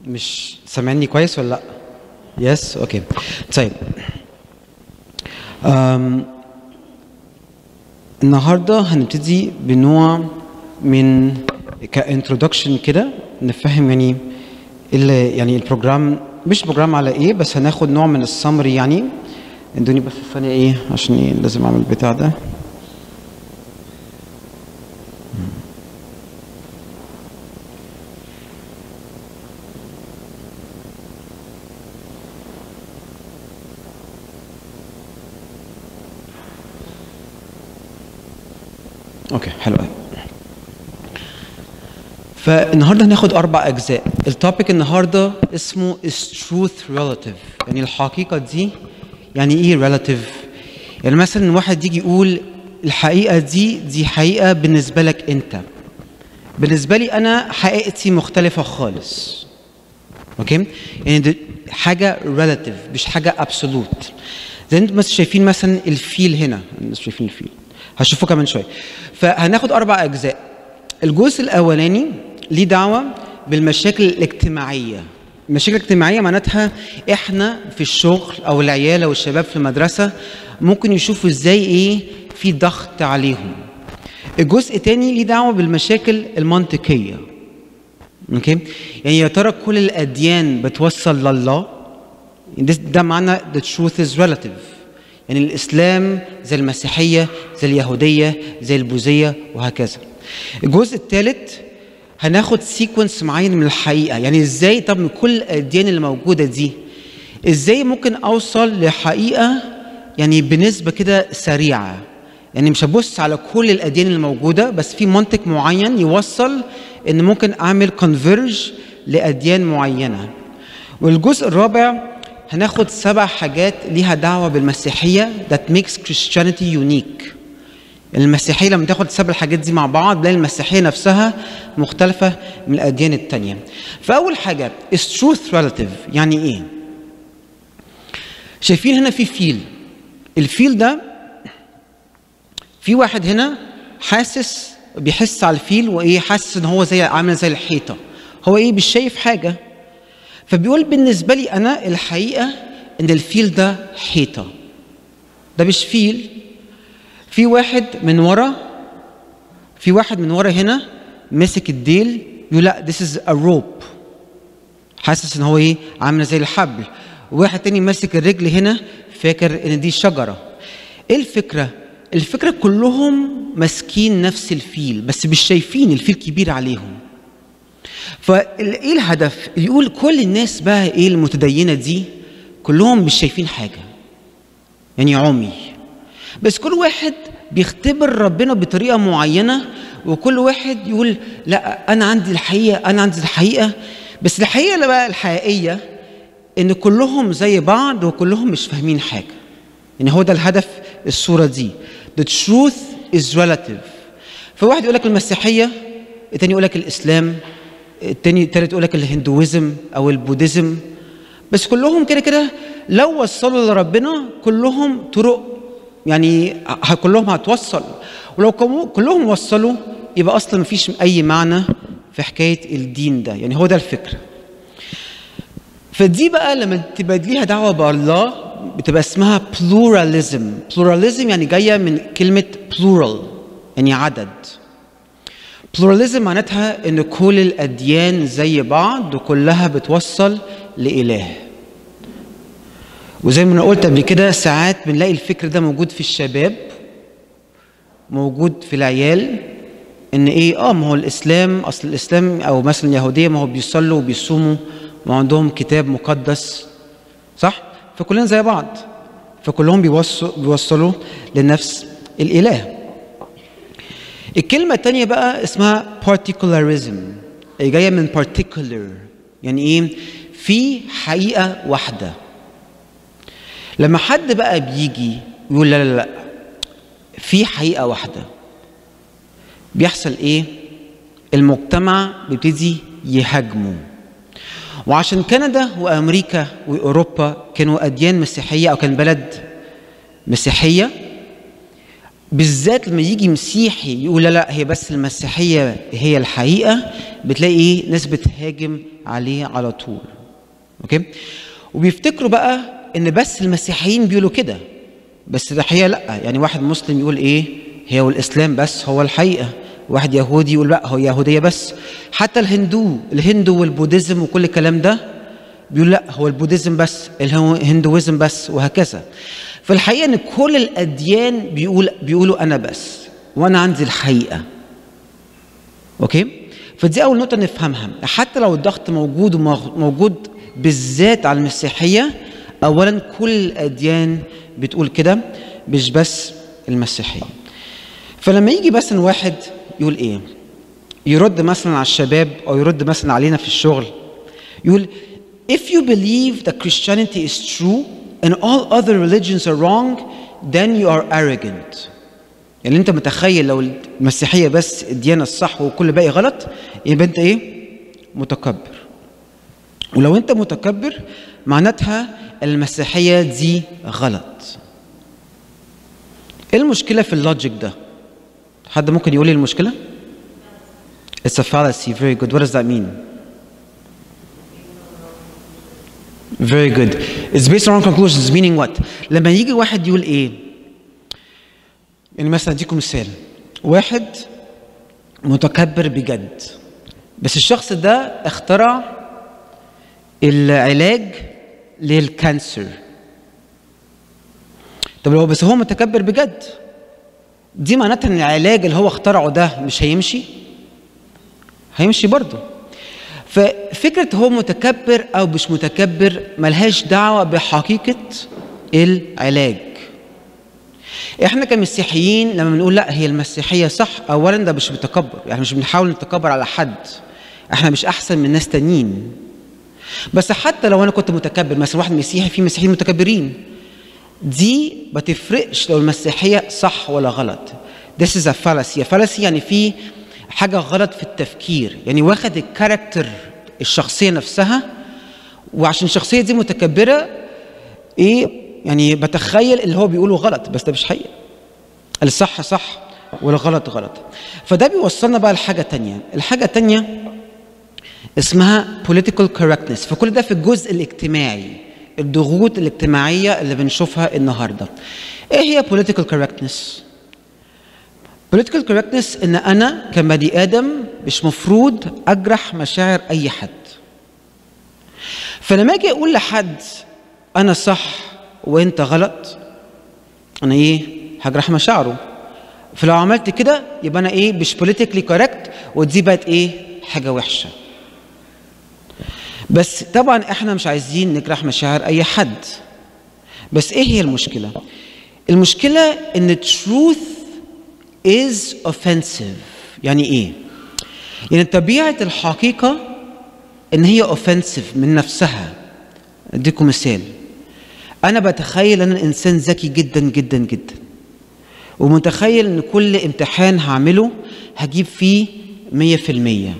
مش سامعني كويس ولا لا؟ يس اوكي. طيب النهارده هنبتدي بنوع من كانترودكشن كده، نفهم يعني يعني البروجرام، مش بروجرام على ايه، بس هناخد نوع من السمري. يعني ادوني بس ثانيه ايه عشان ايه لازم اعمل البتاع ده. اوكي حلو قوي. فالنهارده هناخد 4 أجزاء. التوبيك النهارده اسمه is truth relative، يعني الحقيقة دي يعني ايه relative؟ يعني مثلا واحد يجي يقول الحقيقة دي حقيقة بالنسبة لك انت، بالنسبة لي انا حقيقتي مختلفة خالص. اوكي؟ يعني دي حاجة relative مش حاجة absolute. زي انتم مثلا شايفين مثلا الفيل هنا، الناس شايفين الفيل، هشوفه كمان شوية. فهناخد 4 أجزاء. الجزء الأولاني ليه دعوة بالمشاكل الاجتماعية. المشاكل الاجتماعية معناتها احنا في الشغل او العيال او الشباب في المدرسة ممكن يشوفوا ازاي ايه في ضغط عليهم. الجزء الثاني ليه دعوة بالمشاكل المنطقية. اوكي؟ يعني يا ترى كل الأديان بتوصل لله؟ ده معنى the truth is relative. يعني الإسلام زي المسيحية زي اليهودية زي البوذية وهكذا. الجزء الثالث هناخد سيكونس معين من الحقيقة، يعني ازاي طب من كل الأديان اللي موجودة دي ازاي ممكن أوصل لحقيقة يعني بنسبة كده سريعة. يعني مش هبص على كل الأديان اللي موجودة، بس في منطق معين يوصل إن ممكن أعمل كونفيرج لأديان معينة. والجزء الرابع هناخد 7 حاجات ليها دعوة بالمسيحية that makes Christianity unique. المسيحية لما تاخد 7 الحاجات دي مع بعض تلاقي المسيحية نفسها مختلفة من الأديان التانية. فأول حاجة is truth relative. يعني إيه؟ شايفين هنا في فيل. الفيل ده في واحد هنا بيحس على الفيل وإيه، حاسس إن هو عامل زي الحيطة، هو إيه مش شايف حاجة. فبيقول بالنسبة لي أنا الحقيقة إن الفيل ده حيطة، ده مش فيل. في واحد من ورا هنا مسك الديل يقول لا this is a rope، حاسس إن هو إيه عامل زي الحبل. وواحد تاني ماسك الرجل هنا فاكر إن دي شجرة. إيه الفكرة؟ الفكرة كلهم ماسكين نفس الفيل بس مش شايفين الفيل كبير عليهم. فايه الهدف؟ يقول كل الناس بقى ايه المتدينه دي كلهم مش شايفين حاجه، يعني عمي، بس كل واحد بيختبر ربنا بطريقه معينه، وكل واحد يقول لا انا عندي الحقيقه، بس الحقيقه اللي بقى الحقيقيه ان كلهم زي بعض وكلهم مش فاهمين حاجه. يعني هو ده الهدف الصوره دي. The truth is relative. فواحد يقول لك المسيحيه، التاني يقول لك الاسلام، التالت يقول لك الهندويزم او البوديزم، بس كلهم كده كده لو وصلوا لربنا كلهم طرق، يعني كلهم هتوصل. ولو كلهم وصلوا يبقى اصلا مفيش اي معنى في حكايه الدين ده. يعني هو ده الفكره. فدي بقى لما تبقى ليها دعوه بالله بتبقى اسمها بلوراليزم. بلوراليزم يعني جايه من كلمه بلورال يعني عدد. بلوراليزم معناتها ان كل الاديان زي بعض وكلها بتوصل لاله. وزي ما انا قلت قبل كده ساعات بنلاقي الفكر ده موجود في الشباب، موجود في العيال، ان ايه ما هو الاسلام، اصل الاسلام او مثلا اليهوديه ما هو بيصلوا وبيصوموا وعندهم كتاب مقدس، صح؟ فكلنا زي بعض، فكلهم بيوصلوا لنفس الاله. الكلمة الثانية بقى اسمها particularism، جاية من particular، يعني ايه؟ في حقيقة واحدة. لما حد بقى بيجي يقول لا لا لا في حقيقة واحدة، بيحصل ايه؟ المجتمع بيبتدي يهاجمه. وعشان كندا وامريكا واوروبا كانوا اديان مسيحية او كان بلد مسيحية، بالذات لما يجي مسيحي يقول لا هي بس المسيحيه هي الحقيقه، بتلاقي ايه؟ ناس بتهاجم عليه على طول. اوكي؟ وبيفتكروا بقى ان بس المسيحيين بيقولوا كده، بس الحقيقه لا. يعني واحد مسلم يقول ايه؟ هي والاسلام بس هو الحقيقه. واحد يهودي يقول لا هو يهوديه بس. حتى الهندو والبوديزم وكل الكلام ده بيقول لا هو البوديزم بس، الهندويزم بس، وهكذا. فالحقيقه ان كل الاديان بيقولوا انا بس وانا عندي الحقيقه. اوكي؟ فدي اول نقطه نفهمها. حتى لو الضغط موجود بالذات على المسيحيه، اولا كل الاديان بتقول كده مش بس المسيحيه. فلما يجي مثلا واحد يقول ايه؟ يرد مثلا على الشباب او يرد مثلا علينا في الشغل، يقول if you believe that Christianity is true and all other religions are wrong then you are arrogant. يعني انت متخيل لو المسيحيه بس الديانه الصح وكل باقي غلط، يبقى انت ايه؟ متكبر. ولو انت متكبر معناتها المسيحيه دي غلط. ايه المشكله في اللوجيك ده؟ حد ممكن يقول لي المشكله؟ It's a fallacy. Very good. What does that mean? Very good. It's based on conclusions. Meaning what? لما يجي واحد يقول ايه؟ يعني مثلا اديكم مثال، واحد متكبر بجد، بس الشخص ده اخترع العلاج للكانسر. طب لو بس هو متكبر بجد، دي معناتها ان العلاج اللي هو اخترعه ده مش هيمشي؟ هيمشي برضه. ففكرة هو متكبر أو مش متكبر ملهاش دعوة بحقيقة العلاج. احنا كمسيحيين لما بنقول لا هي المسيحية صح، أولا ده مش بتكبر، يعني مش بنحاول نتكبر على حد، احنا مش أحسن من ناس تانيين. بس حتى لو أنا كنت متكبر، مثلا واحد مسيحي، في مسيحيين متكبرين، دي ما تفرقش لو المسيحية صح ولا غلط. This is a fallacy. fallacy يعني في حاجة غلط في التفكير، يعني واخد الكاركتر الشخصية نفسها، وعشان الشخصية دي متكبرة ايه؟ يعني بتخيل اللي هو بيقوله غلط، بس ده مش حقيقة. الصح صح والغلط غلط. فده بيوصلنا بقى لحاجة تانية. الحاجة التانية اسمها political correctness. فكل ده في الجزء الاجتماعي، الضغوط الاجتماعية اللي بنشوفها النهاردة. ايه هي political correctness؟ political correctness ان انا كبني ادم مش مفروض اجرح مشاعر اي حد. فلما اجي اقول لحد انا صح وانت غلط، انا ايه؟ هجرح مشاعره. فلو عملت كده يبقى انا ايه؟ مش politically correct، ودي بقت ايه؟ حاجه وحشه. بس طبعا احنا مش عايزين نجرح مشاعر اي حد. بس ايه هي المشكله؟ المشكله ان truth is offensive. يعني ايه؟ يعني طبيعة الحقيقة ان هي offensive من نفسها. اديكم مثال، انا بتخيل ان انا انسان ذكي جدا جدا جدا، ومتخيل ان كل امتحان هعمله هجيب فيه 100%.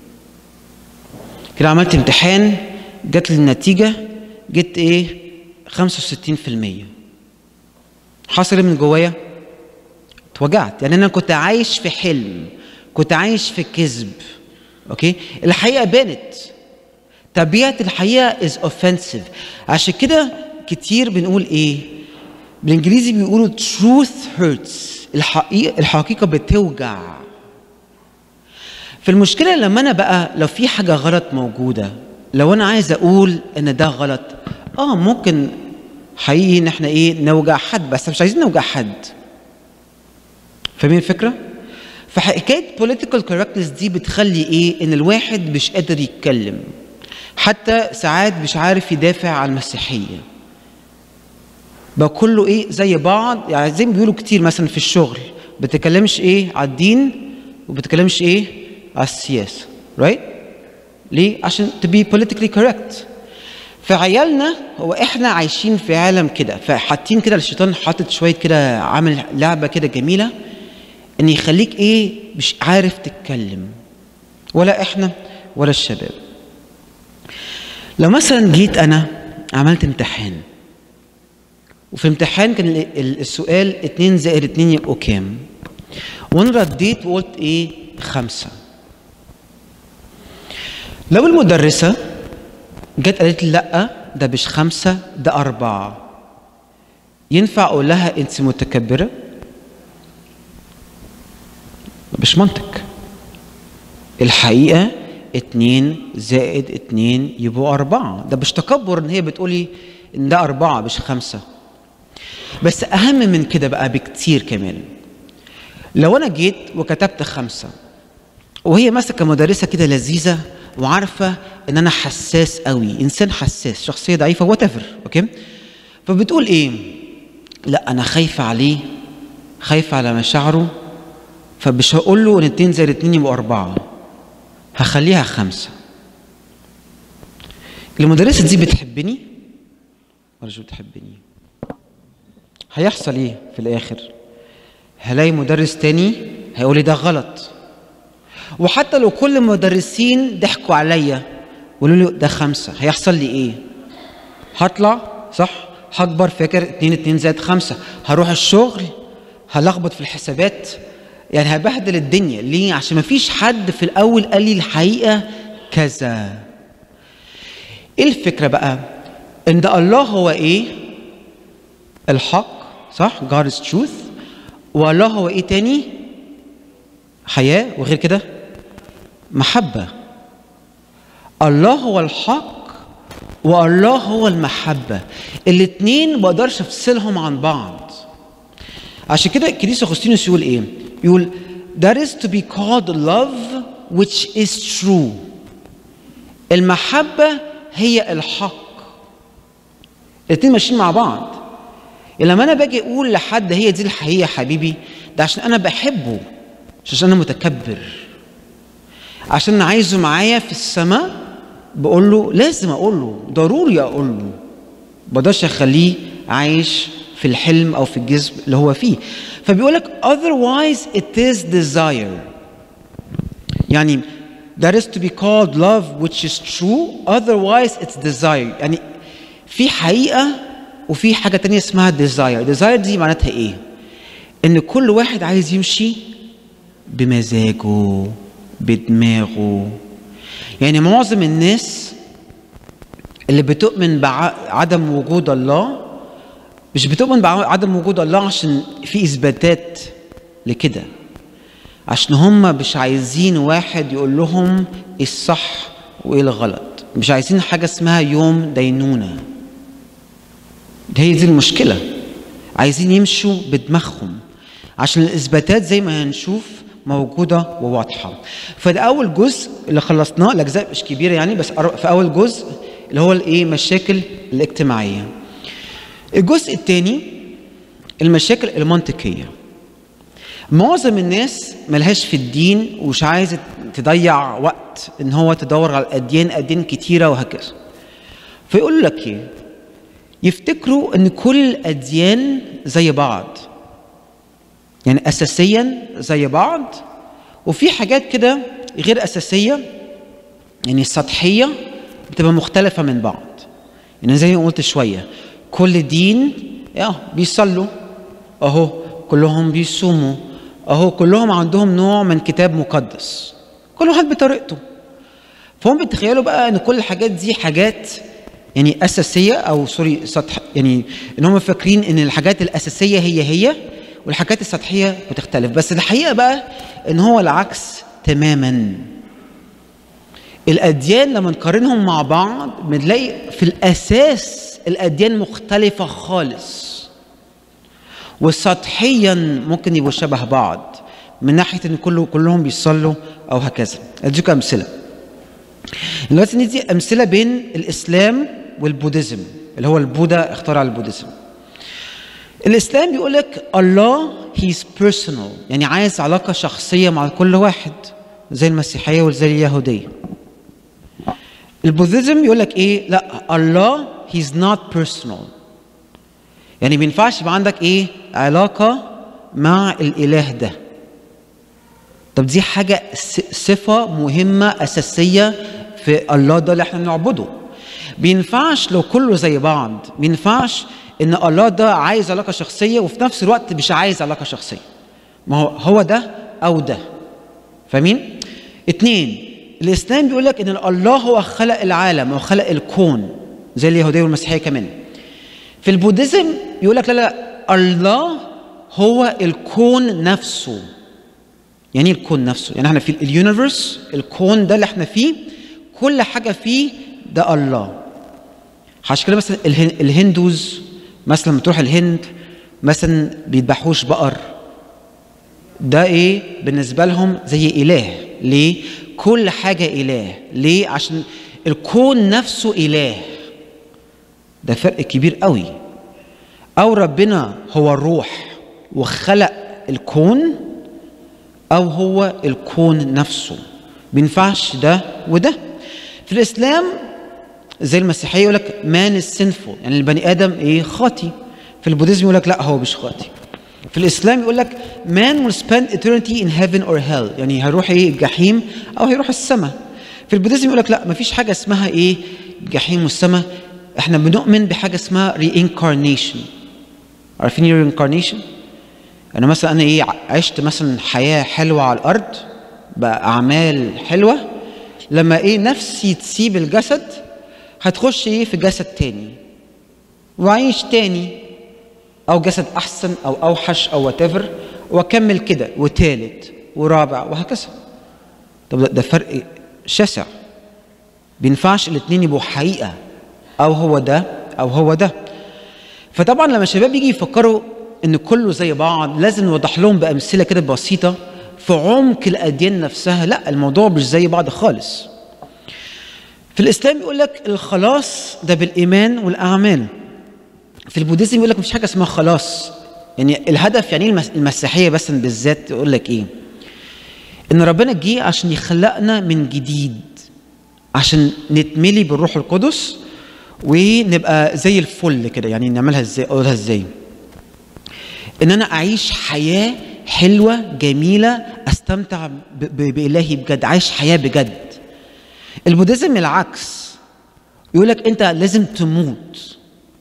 كده عملت امتحان جات لي النتيجة جبت ايه؟ 65%. حصل من جوايا؟ اتوجعت. يعني انا كنت عايش في حلم، كنت عايش في كذب. اوكي؟ الحقيقه بانت. طبيعه الحقيقه is offensive. عشان كده كتير بنقول ايه؟ بالانجليزي بيقولوا truth hurts. الحقيقه بتوجع. فالمشكله لما انا بقى لو في حاجه غلط موجوده، لو انا عايز اقول ان ده غلط، ممكن حقيقي ان احنا ايه؟ نوجع حد، بس مش عايزين نوجع حد. فاهمين الفكرة؟ فحكاية political correctness دي بتخلي ايه؟ ان الواحد مش قادر يتكلم، حتى ساعات مش عارف يدافع عن المسيحية. بقى كله ايه؟ زي بعض. يعني زي ما بيقولوا كتير مثلا في الشغل، بتتكلمش ايه؟ على الدين وبتتكلمش ايه؟ على السياسة. right؟ ليه؟ عشان to be politically correct. فعيالنا هو احنا عايشين في عالم كده، فحاطين كده الشيطان حاطط شوية كده، عامل لعبة كده جميلة ان يخليك ايه؟ مش عارف تتكلم، ولا احنا ولا الشباب. لو مثلا جيت انا عملت امتحان وفي امتحان كان السؤال 2 زائد 2 يبقوا كام؟ وانا رديت وقلت ايه؟ 5. لو المدرسة جت قالت لي لا ده مش 5 ده 4، ينفع اقول لها انت متكبرة؟ مش منطق. الحقيقة 2 زائد 2 يبقوا 4، ده مش تكبر ان هي بتقولي ان ده 4 مش 5. بس اهم من كده بقى بكتير كمان، لو انا جيت وكتبت 5 وهي ماسكة مدرسة كده لذيذة وعارفة ان انا حساس قوي، انسان حساس، شخصية ضعيفة وات ايفر، اوكي، فبتقول ايه؟ لا انا خايفة عليه، خايفة على مشاعره، فمش هقول له ان 2 زائد 2 يبقوا 4، هخليها 5. المدرسة دي بتحبني ولا مش بتحبني؟ هيحصل ايه في الاخر؟ هلاقي مدرس تاني هيقول لي ده غلط، وحتى لو كل المدرسين ضحكوا عليا وقالوا لي ده 5، هيحصل لي ايه؟ هطلع صح، هكبر فاكر 2 زائد 5، هروح الشغل هلخبط في الحسابات، يعني هبهدل الدنيا. ليه؟ عشان مفيش حد في الاول قال لي الحقيقه كذا. ايه الفكره بقى؟ ان ده الله هو ايه؟ الحق، صح؟ God is truth. والله هو ايه تاني؟ حياه، وغير كده محبه. الله هو الحق والله هو المحبه، الاتنين ما اقدرش افصلهم عن بعض. عشان كده القديس اغسطينوس يقول ايه؟ يقول that is to be called love which is true. المحبة هي الحق، الاتنين ماشيين مع بعض. لما انا باجي اقول لحد هي دي الحقيقة يا حبيبي، ده عشان انا بحبه، مش عشان انا متكبر. عشان انا عايزه معايا في السماء بقول له، لازم اقول له، ضروري اقول له، مبقدرش اخليه عايش في الحلم او في الجذب اللي هو فيه. فبيقول لك otherwise it is desire، يعني that is to be called love which is true otherwise it's desire. يعني في حقيقة وفي حاجة تانية اسمها desire دي معناتها ايه؟ ان كل واحد عايز يمشي بمزاجه بدماغه. يعني معظم الناس اللي بتؤمن بعدم وجود الله مش بتؤمن بعدم وجود الله عشان في اثباتات لكده، عشان هم مش عايزين واحد يقول لهم ايه الصح وايه الغلط، مش عايزين حاجه اسمها يوم دينونه. هي دي المشكله، عايزين يمشوا بدماغهم عشان الاثباتات زي ما هنشوف موجوده وواضحه. فده اول جزء اللي خلصناه، الاجزاء مش كبيره يعني، بس في اول جزء اللي هو الايه؟ مشاكل الاجتماعيه. الجزء الثاني المشاكل المنطقيه. معظم الناس ملهاش في الدين ومش عايزه تضيع وقت ان هو تدور على اديان كتيره وهكذا، فيقول لك ايه؟ يفتكروا ان كل الاديان زي بعض، يعني اساسيا زي بعض، وفي حاجات كده غير اساسيه يعني سطحيه بتبقى مختلفه من بعض. يعني زي ما قلت شويه، كل دين بيصلوا اهو، كلهم بيصوموا اهو، كلهم عندهم نوع من كتاب مقدس، كل واحد بطريقته. فهم بيتخيلوا بقى ان كل الحاجات دي حاجات يعني اساسيه او سوري سطح، يعني ان هم فاكرين ان الحاجات الاساسيه هي والحاجات السطحيه بتختلف. بس الحقيقه بقى ان هو العكس تماما. الاديان لما نقارنهم مع بعض بنلاقي في الاساس الاديان مختلفه خالص، وسطحيا ممكن يبقوا شبه بعض من ناحيه ان كلهم بيصلوا او هكذا. اديكم امثله. دلوقتي ندي امثله بين الاسلام والبوديزم، اللي هو البوذا اخترع البوديزم. الاسلام بيقول لك الله هيز بيرسونال، يعني عايز علاقه شخصيه مع كل واحد زي المسيحيه وزي اليهوديه. البوذيزم يقول لك ايه؟ لا، الله هيز نوت بيرسونال، يعني ما ينفعش يبقى عندك ايه؟ علاقه مع الاله ده. طب دي حاجه صفه مهمه اساسيه في الله ده اللي احنا بنعبده. ما ينفعش لو كله زي بعض، ما ينفعش ان الله ده عايز علاقه شخصيه وفي نفس الوقت مش عايز علاقه شخصيه. ما هو ده او ده. فاهمين؟ 2، الاسلام بيقول لك ان الله هو خلق العالم وخلق الكون زي اليهوديه والمسيحيه كمان. في البوديزم يقول لك لا الله هو الكون نفسه. يعني ايه الكون نفسه؟ يعني احنا في اليونيفرس، الكون ده اللي احنا فيه كل حاجه فيه ده الله. عشان كده مثلا الهندوز مثلا لما تروح الهند مثلا بيذبحوش بقر، ده ايه بالنسبه لهم؟ زي اله. ليه؟ كل حاجه اله. ليه؟ عشان الكون نفسه اله. ده فرق كبير قوي. او ربنا هو الروح وخلق الكون، او هو الكون نفسه. بينفعش ده وده. في الاسلام زي المسيحيه يقول لك مان السنفول، يعني البني ادم ايه؟ خاطي. في البوديزم يقول لك لا هو مش خاطي. في الاسلام يقول لك man will spend eternity in heaven or hell، يعني هيروح ايه؟ الجحيم او هيروح السماء. في البوديزم يقول لك لا مفيش حاجه اسمها ايه؟ الجحيم والسماء. احنا بنؤمن بحاجه اسمها reincarnation. عارفين ايه reincarnation؟ انا مثلا انا ايه؟ عشت مثلا حياه حلوه على الارض باعمال حلوه، لما ايه؟ نفسي تسيب الجسد هتخش ايه؟ في جسد تاني وعيش تاني، او جسد احسن او اوحش او whatever، واكمل كده وتالت ورابع وهكذا. طب ده فرق شاسع. بينفعش الاثنين يبقوا حقيقه، او هو ده او هو ده. فطبعا لما الشباب يجي يفكروا ان كله زي بعض لازم نوضح لهم بامثله كده بسيطه في عمق الاديان نفسها. لا، الموضوع مش زي بعض خالص. في الاسلام يقول لك الخلاص ده بالايمان والاعمال. في البوديزم يقول لك مفيش حاجه اسمها خلاص. يعني الهدف، يعني المسيحيه بس بالذات يقول لك ايه؟ ان ربنا جه عشان يخلقنا من جديد، عشان نتملي بالروح القدس ونبقى زي الفل كده. يعني نعملها ازاي؟ اقولها ازاي؟ ان انا اعيش حياه حلوه جميله، استمتع بالهي بجد، عايش حياه بجد. البوديزم العكس، يقول لك انت لازم تموت.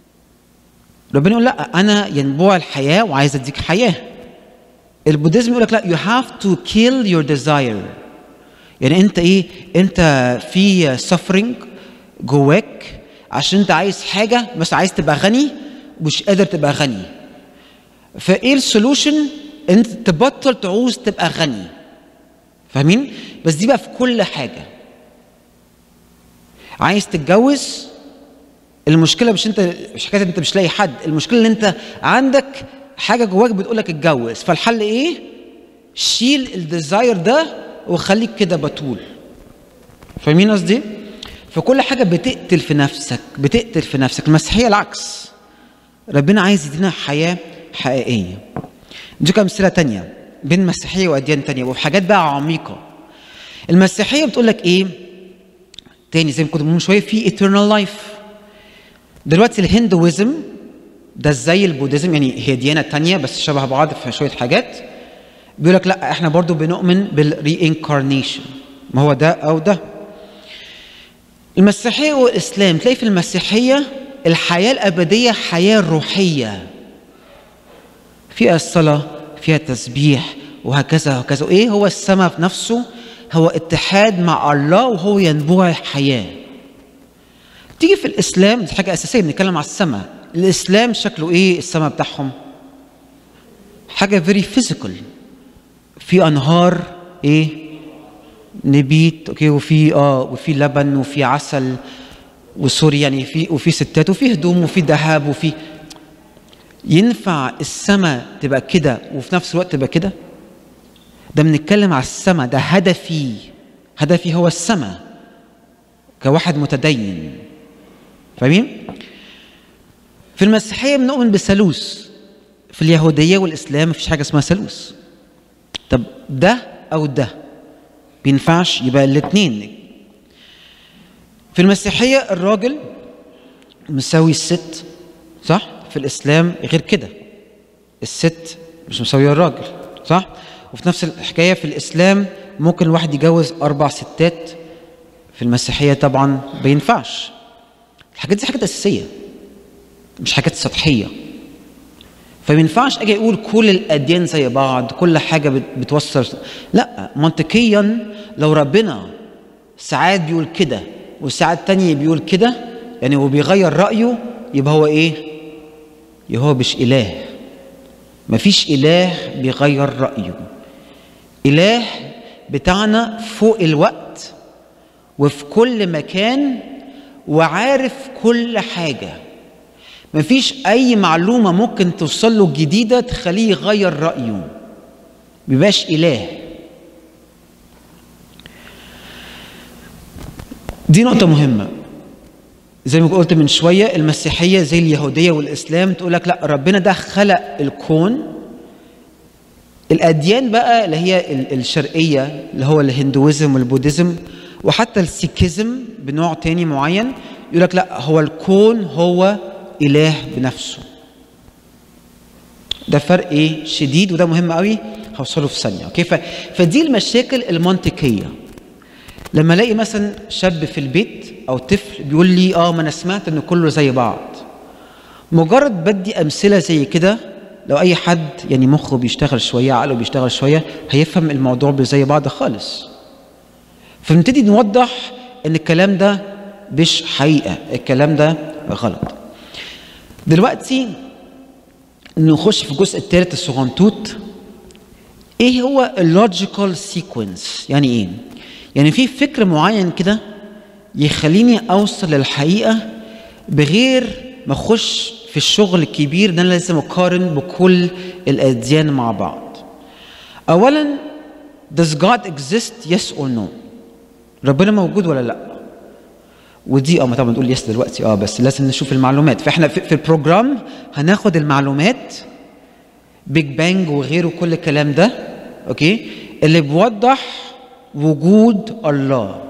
ربنا يقول لا انا ينبوع الحياه وعايز اديك حياه. البوديزم يقول لك لا you have to kill your desire. يعني انت ايه؟ انت في suffering جواك عشان انت عايز حاجه، بس عايز تبقى غني مش قادر تبقى غني. فايه السولوشن؟ انت تبطل تعوز تبقى غني. فاهمين؟ بس دي بقى في كل حاجه. عايز تتجوز، المشكله مش انت، مش حكايه انت مش لاقي حد، المشكله ان انت عندك حاجه جواك بتقول لك اتجوز. فالحل ايه؟ شيل الديزاير ده وخليك كده بتول. فاهمين قصدي؟ فكل حاجه بتقتل في نفسك، بتقتل في نفسك. المسيحيه العكس، ربنا عايز يدينا حياه حقيقيه. اديكم امثله تانية بين المسيحيه واديان تانية وحاجات بقى عميقه. المسيحيه بتقول لك ايه تاني؟ زي ما كنت بقول من شويه في eternal life. دلوقتي الهندويزم ده زي البوديزم، يعني هي ديانه تانية بس شبه بعض في شويه حاجات. بيقول لك لا احنا برضو بنؤمن بالرينكارنيشن، ما هو ده او ده. المسيحيه والاسلام تلاقي في المسيحيه الحياه الابديه حياه روحيه، فيها الصلاه، فيها التسبيح وهكذا وهكذا. وايه هو السماء في نفسه؟ هو اتحاد مع الله وهو ينبوع الحياه. تيجي في الاسلام دي حاجه اساسيه، بنتكلم على السماء. الاسلام شكله ايه السماء بتاعهم؟ حاجه فيري فيزيكال، في انهار ايه؟ نبيت اوكي، وفي لبن وفي عسل وسوري، يعني وفي ستات وفي هدوم وفي ذهب وفي. ينفع السماء تبقى كده وفي نفس الوقت تبقى كده؟ ده بنتكلم على السماء، ده هدفي هو السماء كواحد متدين. فاهمين؟ في المسيحيه بنؤمن بثالوث. في اليهوديه والاسلام مفيش حاجه اسمها ثالوث. طب ده او ده بينفعش؟ يبقى الاثنين. في المسيحيه الراجل مساوي الست، صح؟ في الاسلام غير كده، الست مش مساويه الراجل، صح؟ وفي نفس الحكايه في الاسلام ممكن الواحد يتجوز 4 ستات، في المسيحيه طبعا ما ينفعش. الحاجات دي حاجات اساسيه. مش حاجات سطحيه. فما ينفعش اجي اقول كل الاديان زي بعض، كل حاجه بتوصل. لا، منطقيا لو ربنا ساعات بيقول كده وساعات تانية بيقول كده، يعني هو بيغير رايه، يبقى هو ايه؟ يبقى هو مش اله. مفيش اله بيغير رايه. اله بتاعنا فوق الوقت وفي كل مكان وعارف كل حاجه. مفيش أي معلومة ممكن توصل له جديدة تخليه يغير رأيه. مبيبقاش إله. دي نقطة مهمة. زي ما قلت من شوية، المسيحية زي اليهودية والإسلام تقولك لا، ربنا ده خلق الكون. الأديان بقى اللي هي الشرقية اللي هو الهندويزم والبوديزم وحتى السيكيزم بنوع تاني معين يقولك لا، هو الكون هو إله بنفسه. ده فرق ايه شديد، وده مهم قوي هوصله في ثانيه. اوكي، فدي المشاكل المنطقيه. لما الاقي مثلا شاب في البيت او طفل بيقول لي ما انا سمعت ان كله زي بعض، مجرد بدي امثله زي كده، لو اي حد يعني مخه بيشتغل شويه، عقله بيشتغل شويه، هيفهم الموضوع زي بعض خالص. فنبتدي نوضح ان الكلام ده مش حقيقه، الكلام ده غلط. دلوقتي نخش في الجزء الثالث الصغنطوط. ايه هو اللوجيكال سيكونس؟ يعني ايه؟ يعني في فكر معين كده يخليني اوصل للحقيقه بغير ما اخش في الشغل الكبير ده. انا لازم اقارن بكل الاديان مع بعض. اولا، does God exist yes or no؟ ربنا موجود ولا لا؟ ودي ما طبعا نقول يس دلوقتي بس لازم نشوف المعلومات. فاحنا في البروجرام هناخد المعلومات بيج بانج وغيره، كل الكلام ده اوكي اللي بيوضح وجود الله.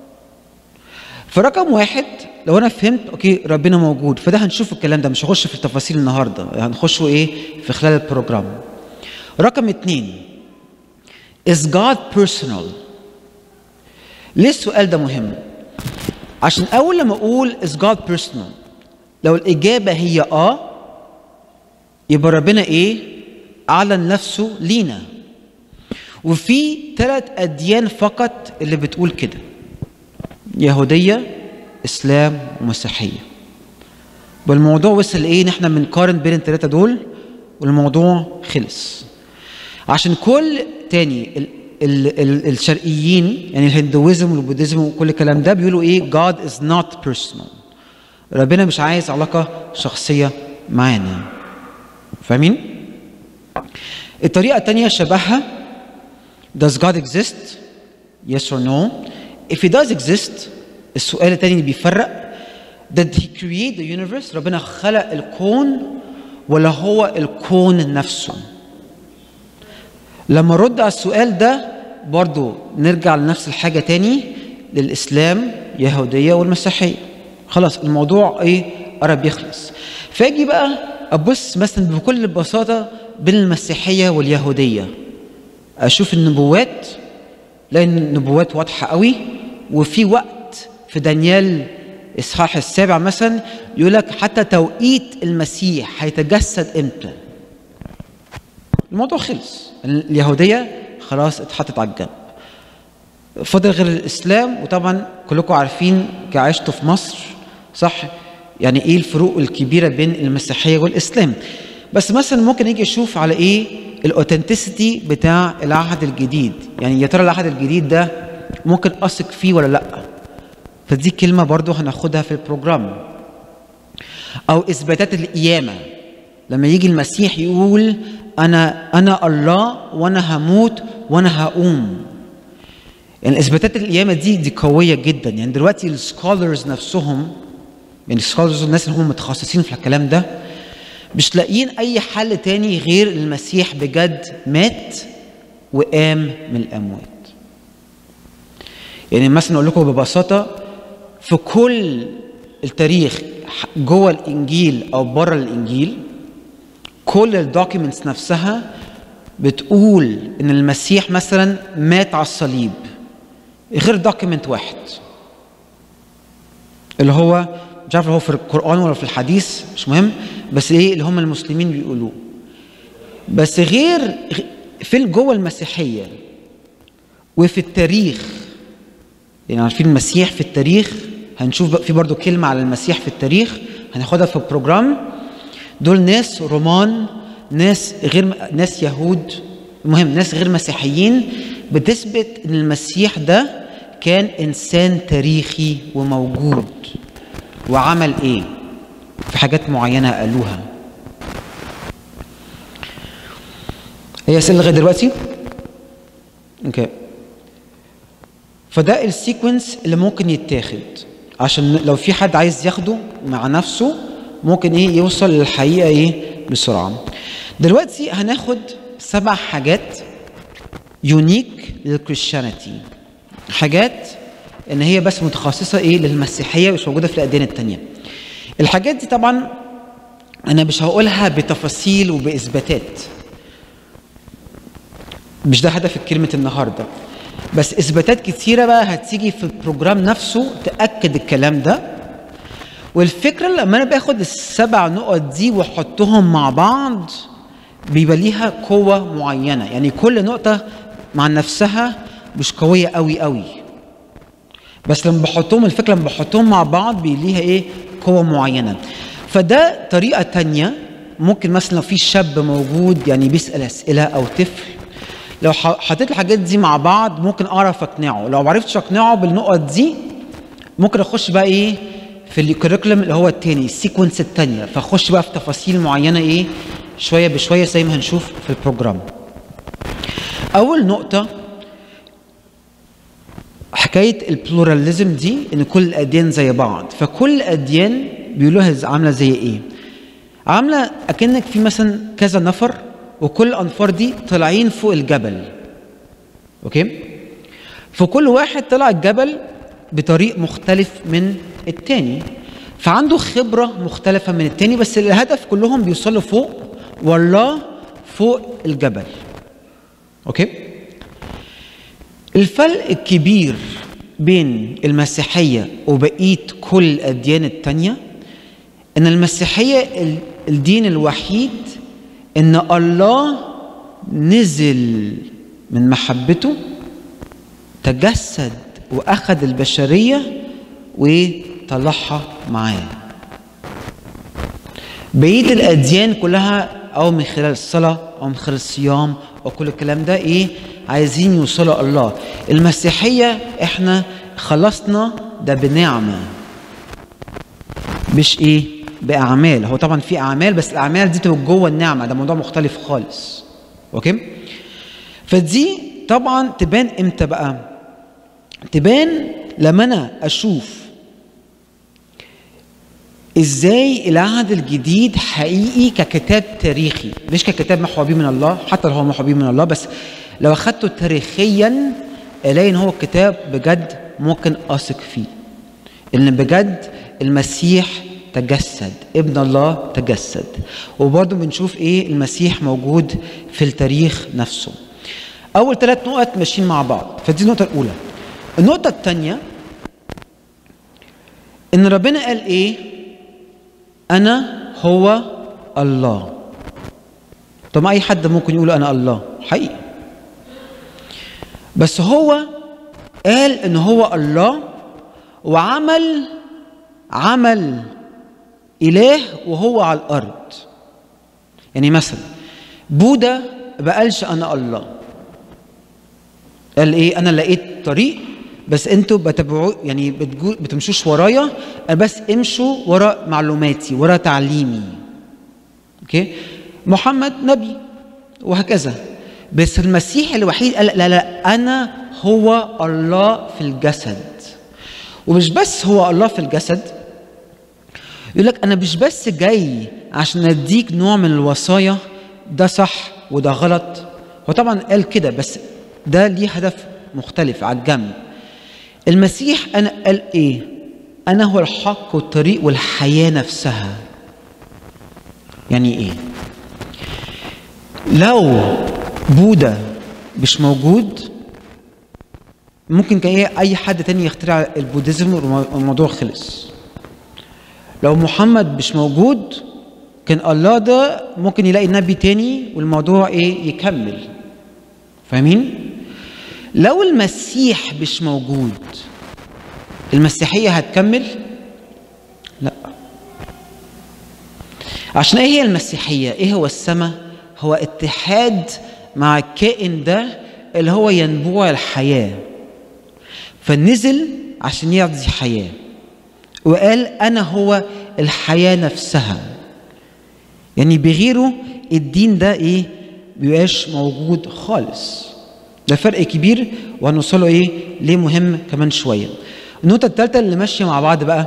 فرقم واحد، لو انا فهمت اوكي ربنا موجود، فده هنشوف الكلام ده، مش هخش في التفاصيل النهارده، هنخشه في خلال البروجرام. رقم 2، is God personal؟ ليه السؤال ده مهم؟ عشان أول لما أقول is God personal، لو الإجابة هي يبقى ربنا أعلن نفسه لينا. وفي 3 أديان فقط اللي بتقول كده، يهودية، إسلام، ومسيحية. والموضوع وصل نحن بنقارن بين ال3 دول والموضوع خلص. عشان كل تاني الشرقيين، يعني الهندويزم والبوديزم وكل الكلام ده، بيقولوا God is not personal. ربنا مش عايز علاقة شخصية معانا. فاهمين؟ الطريقة التانية شبهها، does God exist yes or no؟ if he does exist، السؤال التاني اللي بيفرق، did he create the universe؟ ربنا خلق الكون ولا هو الكون نفسه؟ لما رد على السؤال ده برضو نرجع لنفس الحاجة تاني، للإسلام، يهودية، والمسيحية. خلاص الموضوع قرب يخلص. فاجي بقى أبص مثلا بكل بساطة بين المسيحية واليهودية، أشوف النبوات، لأن النبوات واضحة قوي. وفي وقت في دانيال إصحاح 7 مثلا يقول لك حتى توقيت المسيح هيتجسد إمتى. الموضوع خلص. اليهودية خلاص اتحطت على الجنب، فضل غير الإسلام. وطبعا كلكم عارفين كعشتوا في مصر صح يعني الفروق الكبيرة بين المسيحية والإسلام. بس مثلا ممكن يجي يشوف على الاوثنتسيتي بتاع العهد الجديد، يعني يا ترى العهد الجديد ده ممكن أثق فيه ولا لأ. فدي كلمة برضو هناخدها في البروجرام. أو إثباتات القيامة، لما يجي المسيح يقول أنا الله وأنا هموت وأنا هقوم. يعني إثباتات القيامة دي قوية جدا. يعني دلوقتي السكولرز نفسهم، يعني السكولرز الناس اللي هم متخصصين في الكلام ده، مش لاقيين أي حل تاني غير المسيح بجد مات وقام من الأموات. يعني مثلا أقول لكم ببساطة، في كل التاريخ جوه الإنجيل أو بره الإنجيل، كل الدوكيومنتس نفسها بتقول ان المسيح مثلا مات على الصليب، غير دوكيومنت واحد اللي هو مش عارف هو في القرآن ولا في الحديث، مش مهم، بس ايه اللي هم المسلمين بيقولوه. بس غير في جوه المسيحية وفي التاريخ، يعني عارفين المسيح في التاريخ، هنشوف في برضو كلمة على المسيح في التاريخ هناخدها في البروجرام. دول ناس رومان، ناس غير ناس يهود، المهم ناس غير مسيحيين، بتثبت ان المسيح ده كان انسان تاريخي وموجود وعمل ايه في حاجات معينة قالوها. هي اسئله لغايه دلوقتي؟ اوكي. فده السيكونس اللي ممكن يتاخد عشان لو في حد عايز ياخده مع نفسه ممكن ايه يوصل للحقيقه ايه بسرعه. دلوقتي هناخد 7 حاجات يونيك للكريستيانيتي، حاجات ان هي بس متخصصه ايه للمسيحيه مش موجوده في الاديان التانيه. الحاجات دي طبعا انا مش هقولها بتفاصيل وباثباتات، مش ده هدف كلمه النهارده، بس اثباتات كتيره بقى هتيجي في البروجرام نفسه تاكد الكلام ده. والفكره لما انا باخد ال7 نقط دي واحطهم مع بعض بيبقى ليها قوه معينه، يعني كل نقطه مع نفسها مش قويه قوي قوي، بس لما بحطهم الفكره لما بحطهم مع بعض بيبقى ليها ايه قوه معينه. فده طريقه تانية. ممكن مثلا لو في شاب موجود يعني بيسال اسئله او طفل، لو حطيت الحاجات دي مع بعض ممكن اعرف اقنعه. لو ما عرفتش اقنعه بالنقط دي ممكن اخش بقى ايه في الكوريكولم اللي هو التاني، السيكونس التانية، فاخش بقى في تفاصيل معينه ايه شويه بشويه زي ما هنشوف في البروجرام. اول نقطه حكايه البلوراليزم دي، ان كل الاديان زي بعض. فكل الاديان بيقولوها عامله زي ايه؟ عامله اكنك في مثلا كذا نفر وكل الانفار دي طالعين فوق الجبل. اوكي؟ فكل واحد طلع الجبل بطريق مختلف من التاني، فعنده خبره مختلفه من التاني، بس الهدف كلهم بيوصلوا فوق والله فوق الجبل. اوكي؟ الفرق الكبير بين المسيحيه وبقيه كل الاديان التانيه ان المسيحيه الدين الوحيد ان الله نزل من محبته، تجسد واخذ البشريه وطلعها معاه. بقيه الاديان كلها او من خلال الصلاه او من خلال الصيام او كل الكلام ده ايه عايزين يوصلوا الله. المسيحيه احنا خلصنا ده بنعمه مش ايه باعمال. هو طبعا في اعمال بس الاعمال دي تبقى جوه النعمه، ده موضوع مختلف خالص. اوكي؟ فدي طبعا تبان امتى بقى؟ تبان لما انا اشوف ازاي العهد الجديد حقيقي ككتاب تاريخي، مش ككتاب محو به من الله، حتى لو هو محو به من الله، بس لو اخدته تاريخيا الاقي ان هو كتاب بجد ممكن اثق فيه، ان بجد المسيح تجسد، ابن الله تجسد. وبرضه بنشوف ايه المسيح موجود في التاريخ نفسه. اول 3 نقط ماشيين مع بعض، فدي النقطه الاولى. النقطه الثانيه ان ربنا قال ايه؟ انا هو الله. طب ما اي حد ممكن يقول انا الله حقيقي، بس هو قال ان هو الله وعمل اله وهو على الارض. يعني مثلا بوذا ما قالش انا الله، قال ايه؟ انا لقيت طريق بس انتوا بتبعوا يعني بتمشوش ورايا، انا بس امشوا ورا معلوماتي ورا تعليمي. اوكي؟ محمد نبي وهكذا. بس المسيح الوحيد قال لا لا انا هو الله في الجسد. ومش بس هو الله في الجسد، يقول لك انا مش بس جاي عشان اديك نوع من الوصايا ده صح وده غلط. هو طبعا قال كده بس ده ليه هدف مختلف على الجنب. المسيح انا قال ايه؟ انا هو الحق والطريق والحياه نفسها. يعني ايه؟ لو بوذا مش موجود ممكن كان ايه اي حد تاني يخترع البوديزم والموضوع خلص. لو محمد مش موجود كان الله ده ممكن يلاقي نبي تاني والموضوع ايه يكمل. فاهمين؟ لو المسيح مش موجود المسيحية هتكمل؟ لا. عشان ايه هي المسيحية؟ ايه هو السماء؟ هو اتحاد مع الكائن ده اللي هو ينبوع الحياة، فنزل عشان يعطي حياة وقال أنا هو الحياة نفسها. يعني بغيره الدين ده ايه بيبقاش موجود خالص. ده فرق كبير وهنوصله ايه ليه مهم كمان شوية. النقطة الثالثة اللي ماشية مع بعض بقى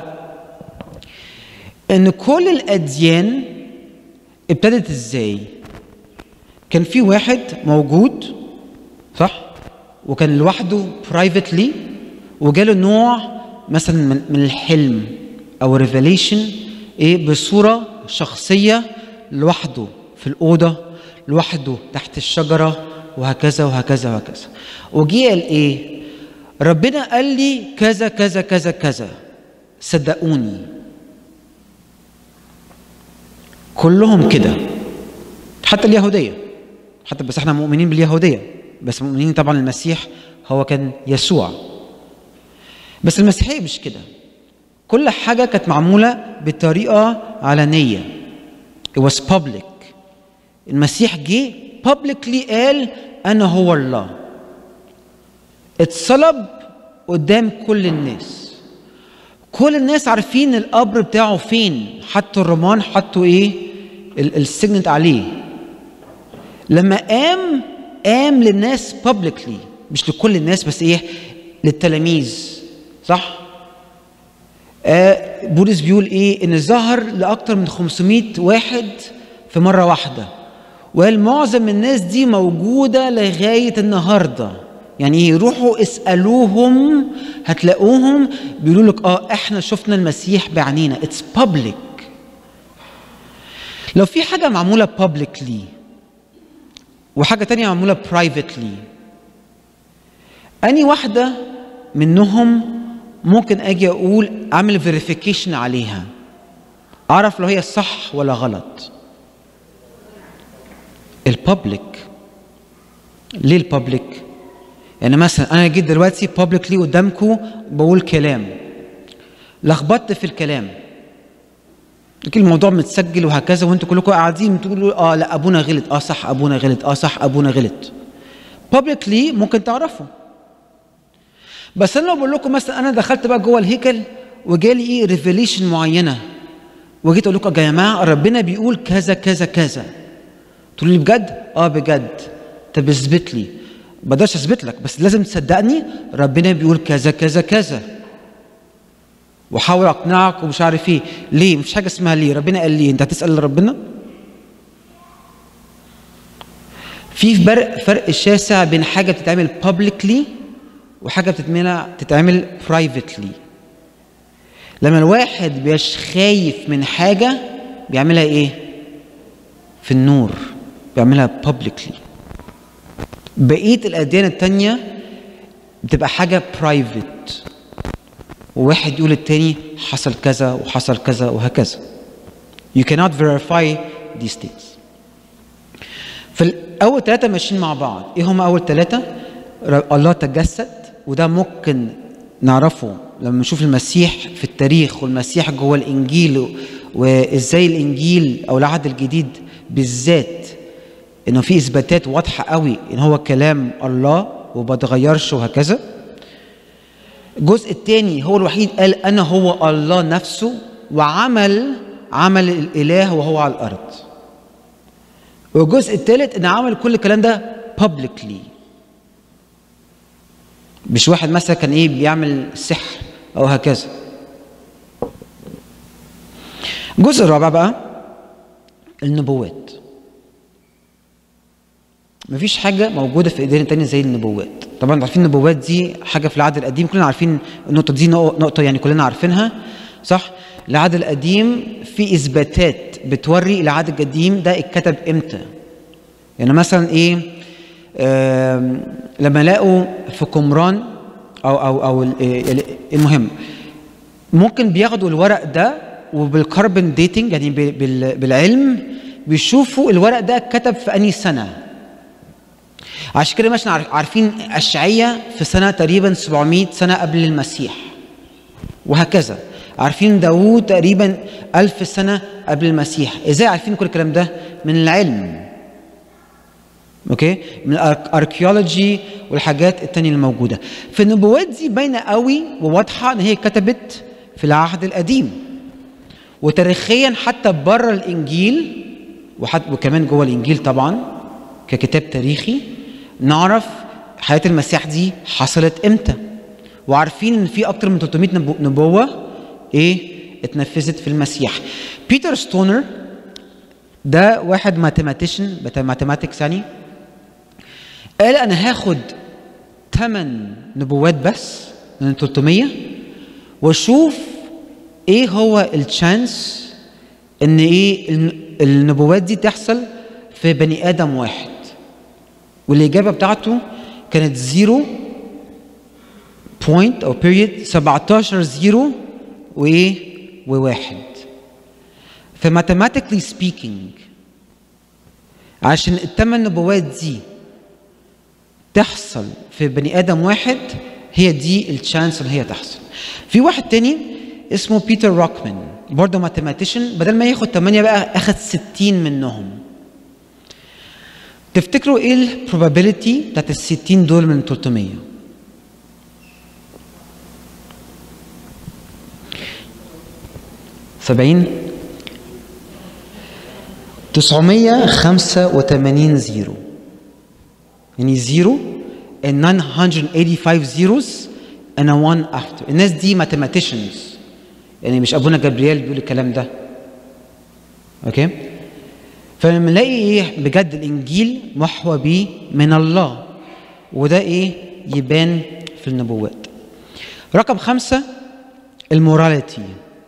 ان كل الأديان ابتدت ازاي؟ كان في واحد موجود صح وكان لوحده برايفتلي وجاله نوع مثلا من الحلم او ريفيليشن ايه بصورة شخصية لوحده في الأوضة لوحده تحت الشجرة وهكذا وهكذا وهكذا. وجي قال ايه؟ ربنا قال لي كذا كذا كذا كذا صدقوني. كلهم كده حتى اليهودية، حتى بس احنا مؤمنين باليهودية بس مؤمنين طبعا المسيح هو كان يسوع. بس المسيحية مش كده، كل حاجة كانت معمولة بطريقة علنية. It was public. المسيح جه publicly قال أنا هو الله. اتصلب قدام كل الناس. كل الناس عارفين القبر بتاعه فين، حطوا الرمان حطوا ايه السجنت عليه. لما قام للناس publicly، مش لكل الناس بس ايه للتلاميذ صح؟ بولس بيقول ايه ان ظهر لاكثر من 500 واحد في مره واحده، وقال معظم الناس دي موجوده لغايه النهارده. يعني ايه؟ روحوا اسالوهم هتلاقوهم بيقولوا لك احنا شفنا المسيح بعينينا. اتس بابليك. لو في حاجه معموله بابليكلي وحاجه تانية معموله برايفتلي، اني واحده منهم ممكن اجي اقول اعمل فيريفيكيشن عليها اعرف لو هي صح ولا غلط؟ البابليك. ليه البابليك؟ يعني مثلا انا جيت دلوقتي بابليكلي قدامكم بقول كلام لخبطت في الكلام، لكن الموضوع متسجل وهكذا وانتوا كلكم قاعدين تقولوا لا ابونا غلط، صح ابونا غلط، صح ابونا غلط. بابليكلي ممكن تعرفوا. بس انا لو بقول لكم مثلا انا دخلت بقى جوه الهيكل وجالي ايه ريفيليشن معينه وجيت اقول لكم يا جماعه ربنا بيقول كذا كذا كذا، تقولوا لي بجد؟ بجد. طب اثبت لي. ما بقدرش اثبت لك بس لازم تصدقني ربنا بيقول كذا كذا كذا، وحاول اقنعك ومش عارف ايه. ليه؟ مفيش حاجه اسمها ليه، ربنا قال ليه، انت هتسال ربنا؟ في فرق شاسع بين حاجه بتتعمل publicly وحاجه بتتعمل privately. لما الواحد بيبقاش خايف من حاجه بيعملها ايه؟ في النور، بيعملها publicly. بقيه الاديان التانيه بتبقى حاجه private، وواحد يقول التاني حصل كذا وحصل كذا وهكذا. You cannot verify these things. فالأول ثلاثة ماشيين مع بعض. إيه هم أول ثلاثة؟ الله تجسد، وده ممكن نعرفه لما نشوف المسيح في التاريخ والمسيح جوه الإنجيل، وإزاي الإنجيل أو العهد الجديد بالذات إنه في إثباتات واضحة قوي إن هو كلام الله وما بتغيرش وهكذا. الجزء الثاني هو الوحيد قال أنا هو الله نفسه وعمل الإله وهو على الأرض. والجزء الثالث إن عمل كل الكلام ده publicly، مش واحد مثلا كان إيه بيعمل سحر أو هكذا. الجزء الرابع بقى النبوات. مفيش حاجة موجودة في إيدينا تانية زي النبوات. طبعا عارفين النبوات دي حاجة في العهد القديم، كلنا عارفين النقطة دي، نقطة يعني كلنا عارفينها صح؟ العهد القديم في إثباتات بتوري العهد القديم ده اتكتب إمتى. يعني مثلا إيه لما لقوا في قمران أو المهم ممكن بياخدوا الورق ده وبالكربون ديتنج يعني بالعلم بيشوفوا الورق ده اتكتب في انهي سنه. عشان كده مثلا عارفين اشعياء في سنه تقريبا 700 سنه قبل المسيح، وهكذا. عارفين داوود تقريبا 1000 سنه قبل المسيح. ازاي عارفين كل الكلام ده؟ من العلم. اوكي، من الاركيولوجي والحاجات التانية الموجوده. في النبوات دي باينه قوي وواضحه ان هي كتبت في العهد القديم، وتاريخيا حتى بره الانجيل وكمان جوه الانجيل طبعا ككتاب تاريخي نعرف حياه المسيح دي حصلت امتى، وعارفين ان في اكتر من 300 نبوه اتنفذت في المسيح. بيتر ستونر ده واحد ماثيماتيشن بتاع ماثيماتكس يعني، قال انا هاخد 8 نبوات بس من 300 واشوف ايه هو التشانس ان النبوات دي تحصل في بني ادم واحد. والاجابه بتاعته كانت 0 بوينت او بيريد 17 0 وواحد. فماثيماتيكلي سبيكينج عشان ال8 نبوات دي تحصل في بني ادم واحد هي دي التشانس اللي هي تحصل. في واحد تاني اسمه بيتر روكمان برضه ماثيماتيشن، بدل ما ياخد 8 بقى اخد 60 منهم. تفتكروا ايه البروبابيلتي بتاعت ال 60 دول من 300؟ سبعين 985 زيرو، يعني زيرو and 985 zeros and a one after. الناس دي mathematicians، يعني مش ابونا جبريل بيقول الكلام ده. اوكي، فلما نلاقي بجد الانجيل محوى بيه من الله، وده يبان في النبوات. رقم 5 الموراليتي.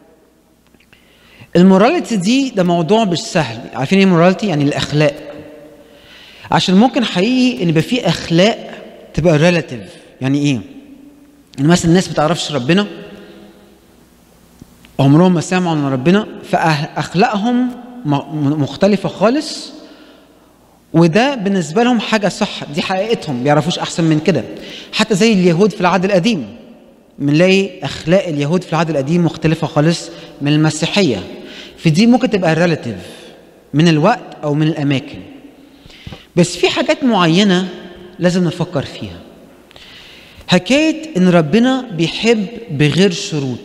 الموراليتي ده موضوع مش سهل. عارفين ايه موراليتي؟ يعني الاخلاق. عشان ممكن حقيقي ان يبقى في اخلاق تبقى ريلاتيف. يعني ايه؟ يعني مثلا الناس ما تعرفش ربنا، عمرهم ما سمعوا عن ربنا، فاخلاقهم مختلفه خالص، وده بالنسبه لهم حاجه صح، دي حقيقتهم، ما بيعرفوش احسن من كده. حتى زي اليهود في العهد القديم بنلاقي اخلاق اليهود في العهد القديم مختلفه خالص من المسيحيه. في دي ممكن تبقى ريلاتيف من الوقت او من الاماكن. بس في حاجات معينه لازم نفكر فيها. حكايه ان ربنا بيحب بغير شروط.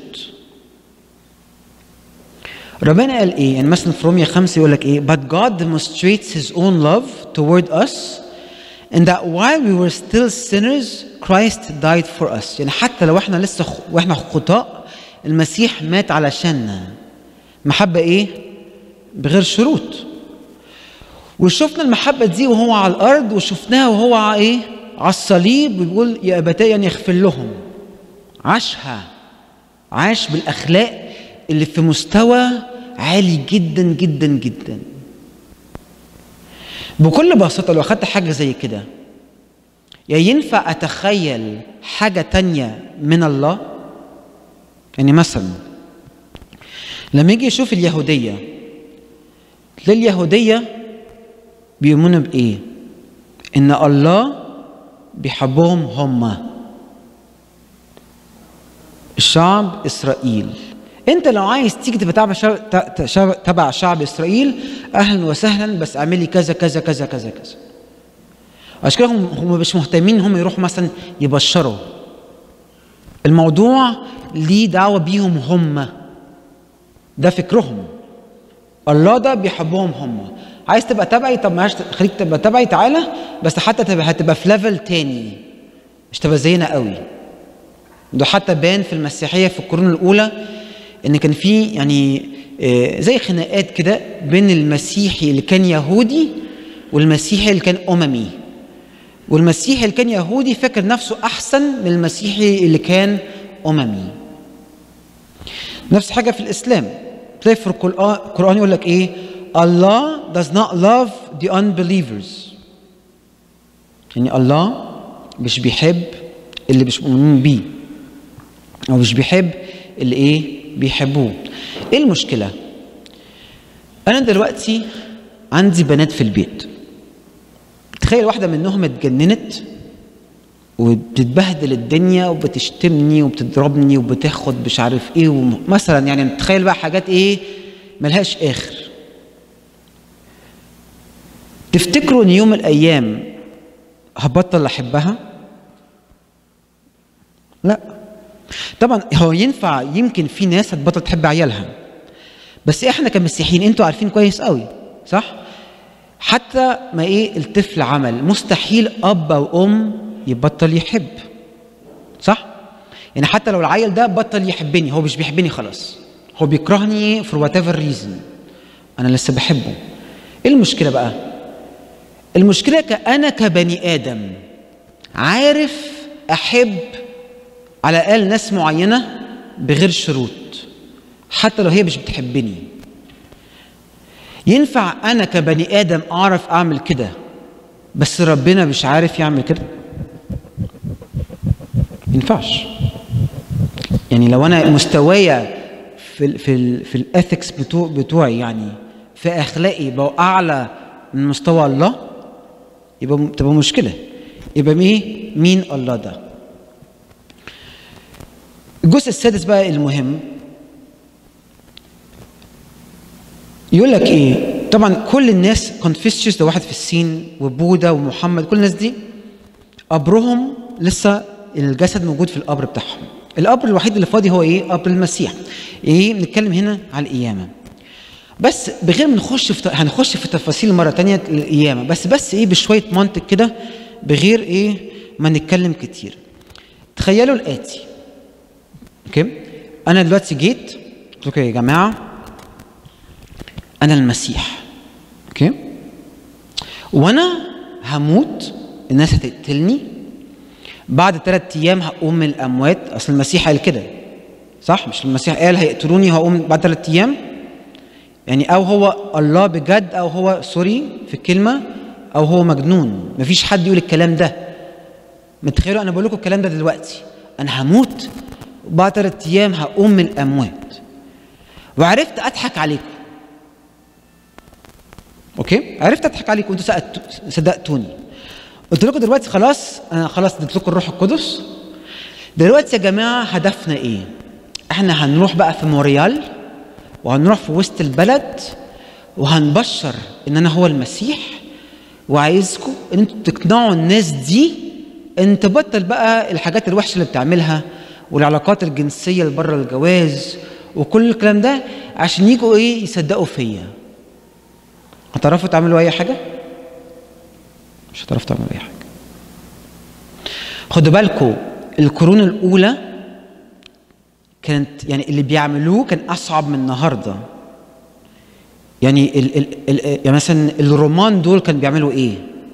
ربنا قال ايه؟ يعني مثلا في رومية 5 يقول لك ايه؟ But God demonstrates His own love toward us and that while we were still sinners Christ died for us. يعني حتى لو احنا لسه واحنا خطاء المسيح مات علشاننا. محبة بغير شروط. وشفنا المحبة دي وهو على الأرض، وشفناها وهو على الصليب، ويقول يا أبتاي أن يغفر لهم. عاشها، عاش بالأخلاق اللي في مستوى عالي جدا جدا جدا. بكل بساطة لو أخدت حاجة زي كده، يا ينفع أتخيل حاجة تانية من الله؟ يعني مثلا لما يجي يشوف اليهودية، تلاقي اليهودية بيؤمنوا بإيه؟ إن الله بيحبهم هم الشعب إسرائيل. أنت لو عايز تيجي تبقى تبع شعب إسرائيل أهلا وسهلا، بس اعملي كذا كذا كذا كذا كذا. عشان كده هم مش مهتمين إن هم يروحوا مثلا يبشروا. الموضوع ليه دعوة بيهم هم، ده فكرهم. الله ده بيحبهم هم. عايز تبقى تبعي؟ طب ما خليك تبقى تبعي، تعالى، بس حتى هتبقى في ليفل تاني، مش تبقى زينا قوي. ده حتى بان في المسيحيه في القرون الاولى ان كان في يعني زي خناقات كده بين المسيحي اللي كان يهودي والمسيحي اللي كان اممي. والمسيحي اللي كان يهودي فاكر نفسه احسن من المسيحي اللي كان اممي. نفس حاجه في الاسلام، تلاقي في القرآن يقول لك ايه؟ Allah does not love the unbelievers. يعني الله مش بيحب اللي مش مؤمنين بيه، او مش بيحب اللي بيحبوه. ايه المشكله؟ انا دلوقتي عندي بنات في البيت، تخيل واحده منهم اتجننت وبتتبهدل الدنيا وبتشتمني وبتضربني وبتاخد مش عارف ايه مثلا، يعني تخيل بقى حاجات ايه ملهاش اخر. تفتكروا ان يوم من الايام هبطل احبها؟ لا طبعا. هو ينفع يمكن في ناس هتبطل تحب عيالها، بس احنا كمسيحيين انتوا عارفين كويس قوي صح، حتى ما ايه الطفل عمل مستحيل اب او ام يبطل يحب، صح؟ يعني حتى لو العيل ده بطل يحبني، هو مش بيحبني خلاص، هو بيكرهني for whatever reason، انا لسه بحبه. ايه المشكله بقى؟ المشكله انا كبني ادم عارف احب على الاقل ناس معينه بغير شروط حتى لو هي مش بتحبني. ينفع انا كبني ادم اعرف اعمل كده بس ربنا مش عارف يعمل كده؟ ينفعش. يعني لو انا مستوايا في الاثكس بتوعي، يعني في اخلاقي بقى اعلى من مستوى الله، يبقى تبقى مشكله. يبقى مين الله ده؟ الجزء السادس بقى المهم يقول لك ايه؟ طبعا كل الناس، كونفوشيوس ده واحد في الصين، وبوذا ومحمد، كل الناس دي قبرهم لسه الجسد موجود في القبر بتاعهم. القبر الوحيد اللي فاضي هو ايه؟ قبر المسيح. ايه بنتكلم هنا على القيامه، بس بغير ما هنخش في تفاصيل مره ثانيه القيامه، بس ايه بشويه منطق كده، بغير ايه ما نتكلم كتير. تخيلوا الاتي، اوكي؟ انا دلوقتي جيت قلت لكم يا جماعه انا المسيح، اوكي؟ وانا هموت، الناس هتقتلني، بعد 3 ايام هقوم من الاموات. اصل المسيح قال كده صح؟ مش المسيح قال هيقتلوني وهقوم بعد 3 ايام؟ يعني او هو الله بجد او هو سوري في الكلمه او هو مجنون. مفيش حد يقول الكلام ده. متخيلوا انا بقول لكم الكلام ده دلوقتي، انا هموت وبعد 3 ايام هقوم من الاموات، وعرفت اضحك عليكم. اوكي؟ عرفت اضحك عليكم وانتوا صدقتوني. قلت لكم دلوقتي خلاص، انا خلاص اديت لكم الروح القدس. دلوقتي يا جماعه هدفنا ايه؟ احنا هنروح بقى في موريال، وهنروح في وسط البلد، وهنبشر ان انا هو المسيح، وعايزكم ان انتوا تقنعوا الناس دي ان تبطل بقى الحاجات الوحشه اللي بتعملها، والعلاقات الجنسيه اللي بره الجواز وكل الكلام ده، عشان يجوا ايه يصدقوا فيا. هتعرفوا تعملوا اي حاجه؟ مش هتعرفوا تعملوا اي حاجه. خدوا بالكم القرون الاولى كانت يعني اللي بيعملوه كان اصعب من النهارده. يعني يعني مثلا الرومان دول كانوا بيعملوا ايه؟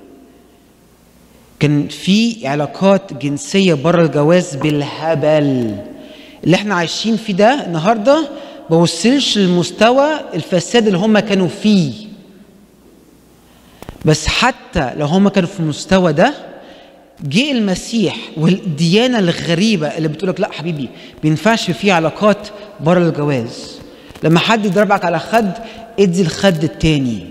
كان في علاقات جنسيه بره الجواز بالهبل. اللي احنا عايشين فيه ده النهارده ما وصلش لمستوى الفساد اللي هم كانوا فيه. بس حتى لو هم كانوا في المستوى ده، جه المسيح والديانه الغريبه اللي بتقول لك لا حبيبي ما بينفعش فيه علاقات بره الجواز. لما حد يضربك على خد ادي الخد التاني.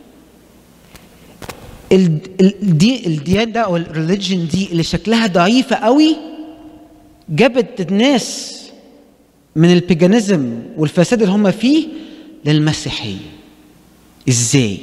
الديانه ده او الريليجن دي اللي شكلها ضعيفه قوي جابت الناس من البيجانيزم والفساد اللي هم فيه للمسيحيه. ازاي؟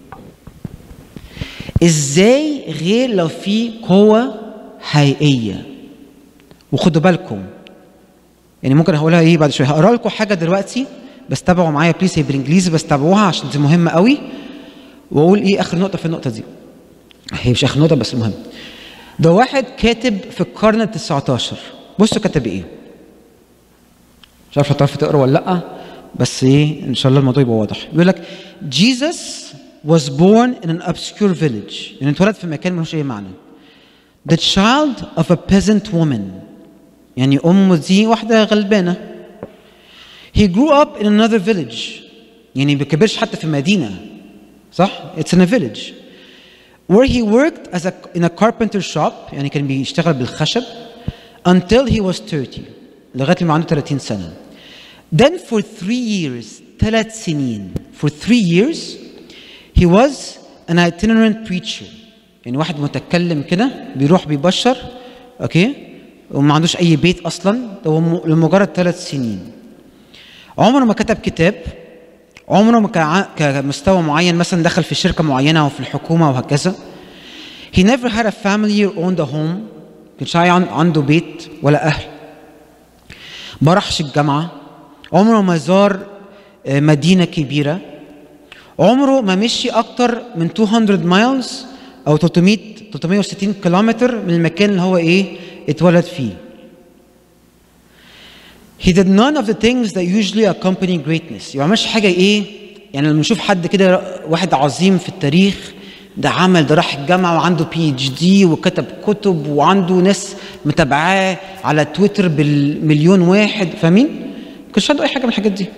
ازاي غير لو في قوه حقيقيه؟ وخدوا بالكم يعني ممكن هقولها ايه بعد شويه، هقرا لكم حاجه دلوقتي بس تابعوا معايا بليز، هي بالانجليزي بس تابعوها عشان دي مهمه قوي. واقول ايه اخر نقطه في النقطه دي، هي مش اخر نقطه بس المهم. ده واحد كاتب في القرن ال19، بصوا كتب ايه. مش عارف هتعرفوا تقروا ولا لا، بس ايه ان شاء الله الموضوع يبقى واضح. بيقول لك Jesus was born in an obscure village، يعني اتولد في مكان ملوش اي معنى. The child of a peasant woman، يعني امه دي واحده غلبانه. He grew up in another village، يعني ما كبرش حتى في مدينه، صح؟ It's in a village where he worked in a carpenter shop، يعني كان بيشتغل بالخشب until he was 30، لغايه لما عنده 30 سنه. Then for 3 years, 3 سنين, for 3 years, he was an itinerant preacher. يعني واحد متكلم كده بيروح بيبشر، اوكي، وما عندوش اي بيت اصلا، ده لمجرد 3 سنين. عمره ما كتب كتاب، عمره ما كمستوى معين مثلا دخل في شركه معينه او في الحكومه وهكذا. He never had a family or owned a home. كانش عنده بيت ولا اهل. ما راحش الجامعه، عمره ما زار مدينه كبيره، عمره ما مشي اكتر من 200 مايلز او 360 كيلومتر من المكان اللي هو ايه اتولد فيه. He did none of the things that usually accompany greatness. ما عملش حاجه ايه، يعني لما نشوف حد كده واحد عظيم في التاريخ، ده عمل، ده راح الجامعه وعنده PhD وكتب كتب وعنده ناس متابعاه على تويتر بالمليون واحد، فاهمين؟ ما كانش عنده اي حاجه من الحاجات دي.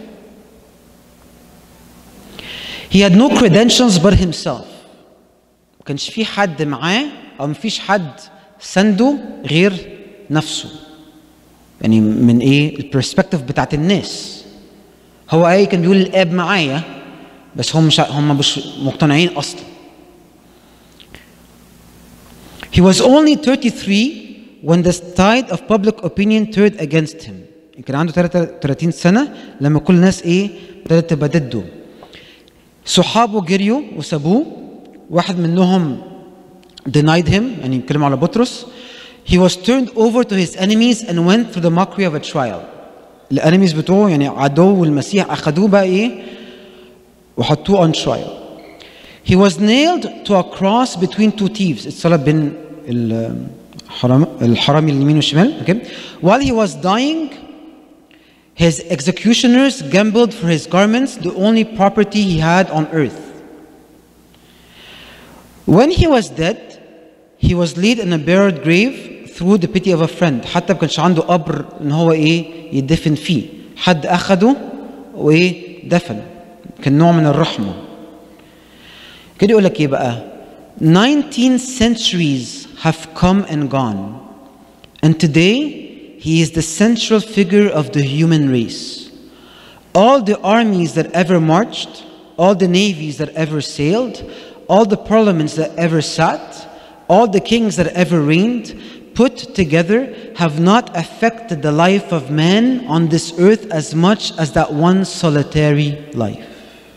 He had no credentials but himself. ما كانش في حد معاه او ما فيش حد سنده غير نفسه. يعني من ايه البرسبكتيف بتاعت الناس. هو ايه كان بيقول الاب معايا، بس هم مش مقتنعين اصلا. He was only 33 when the tide of public opinion turned against him. كان عنده 33 سنة لما كل الناس ايه ابتدت تبقى ضده. صحابه جريوا وسابوه، واحد منهم denied him، يعني بيتكلموا على بطرس. He was turned over to his enemies and went through the mockery of a trial. الانيميز بتوعه يعني عدو المسيح اخذوه بقى ايه وحطوه on trial. He was nailed to a cross between two thieves. اتصلب بين الحرامي اليمين والشمال. Okay. While he was dying, his executioners gambled for his garments, the only property he had on earth. When he was dead, he was laid in a buried grave through the pity of a friend. حتى ما كانش عنده قبر ان هو ايه يدفن فيه، حد اخده وايه دفن، كان نوع من الرحمه. كده يقول لك ايه بقى؟ 19 centuries have come and gone, and today he is the central figure of the human race. All the armies that ever marched, all the navies that ever sailed, all the parliaments that ever sat, all the kings that ever reigned, put together have not affected the life of man on this earth as much as that one solitary life.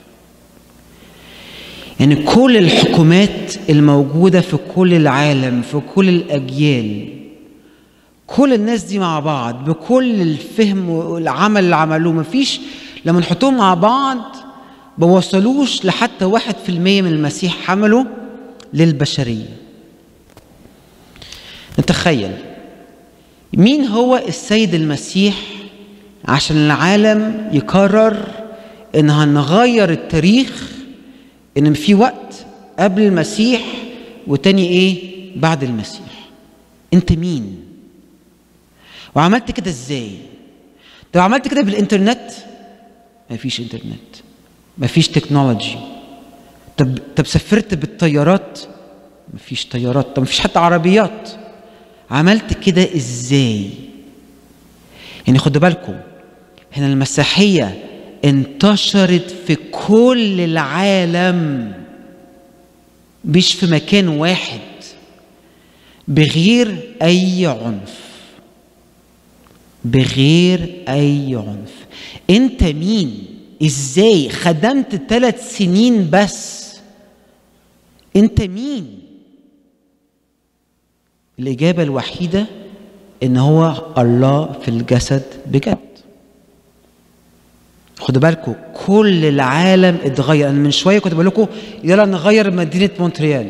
يعني كل الحكومات الموجودة في كل العالم في كل الأجيال، كل الناس دي مع بعض بكل الفهم والعمل اللي عملوه، مفيش لما نحطهم مع بعض بوصلوش لحتى 1% من المسيح حمله للبشرية. نتخيل مين هو السيد المسيح عشان العالم يقرر ان هنغير التاريخ، ان في وقت قبل المسيح وتاني ايه بعد المسيح. انت مين؟ وعملت كده ازاي؟ طب عملت كده بالانترنت؟ مفيش انترنت، مفيش تكنولوجي. طب سافرت بالطيارات؟ مفيش طيارات. طب مفيش حتى عربيات. عملت كده ازاي؟ يعني خدوا بالكم، هنا المسيحية انتشرت في كل العالم، مش في مكان واحد، بغير أي عنف، بغير أي عنف. أنت مين؟ إزاي خدمت 3 سنين بس؟ أنت مين؟ الإجابة الوحيدة إن هو الله في الجسد بجد. خدوا بالكم كل العالم اتغير. أنا من شوية كنت بقول لكم يلا نغير مدينة مونتريال،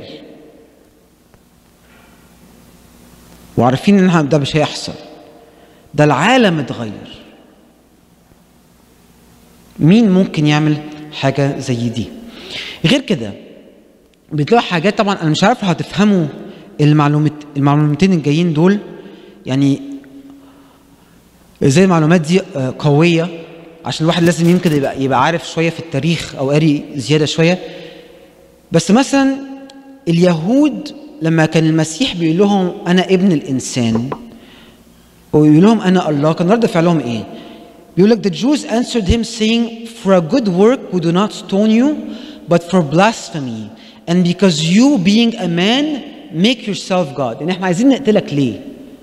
وعارفين إن ده مش هيحصل. ده العالم اتغير. مين ممكن يعمل حاجة زي دي؟ غير كده بتلاقوا حاجات، طبعا أنا مش عارف هتفهموا المعلومتين الجايين دول، يعني ازاي المعلومات دي قوية، عشان الواحد لازم يمكن يبقى عارف شوية في التاريخ أو قاري زيادة شوية. بس مثلا اليهود لما كان المسيح بيقول لهم أنا ابن الإنسان ويقول لهم أنا الله، كان رد فعلهم إيه؟ بيقول لك the Jews answered him saying for a good work we do not stone you but for blasphemy and because you being a man make yourself God. يعني احنا عايزين نقتلك ليه؟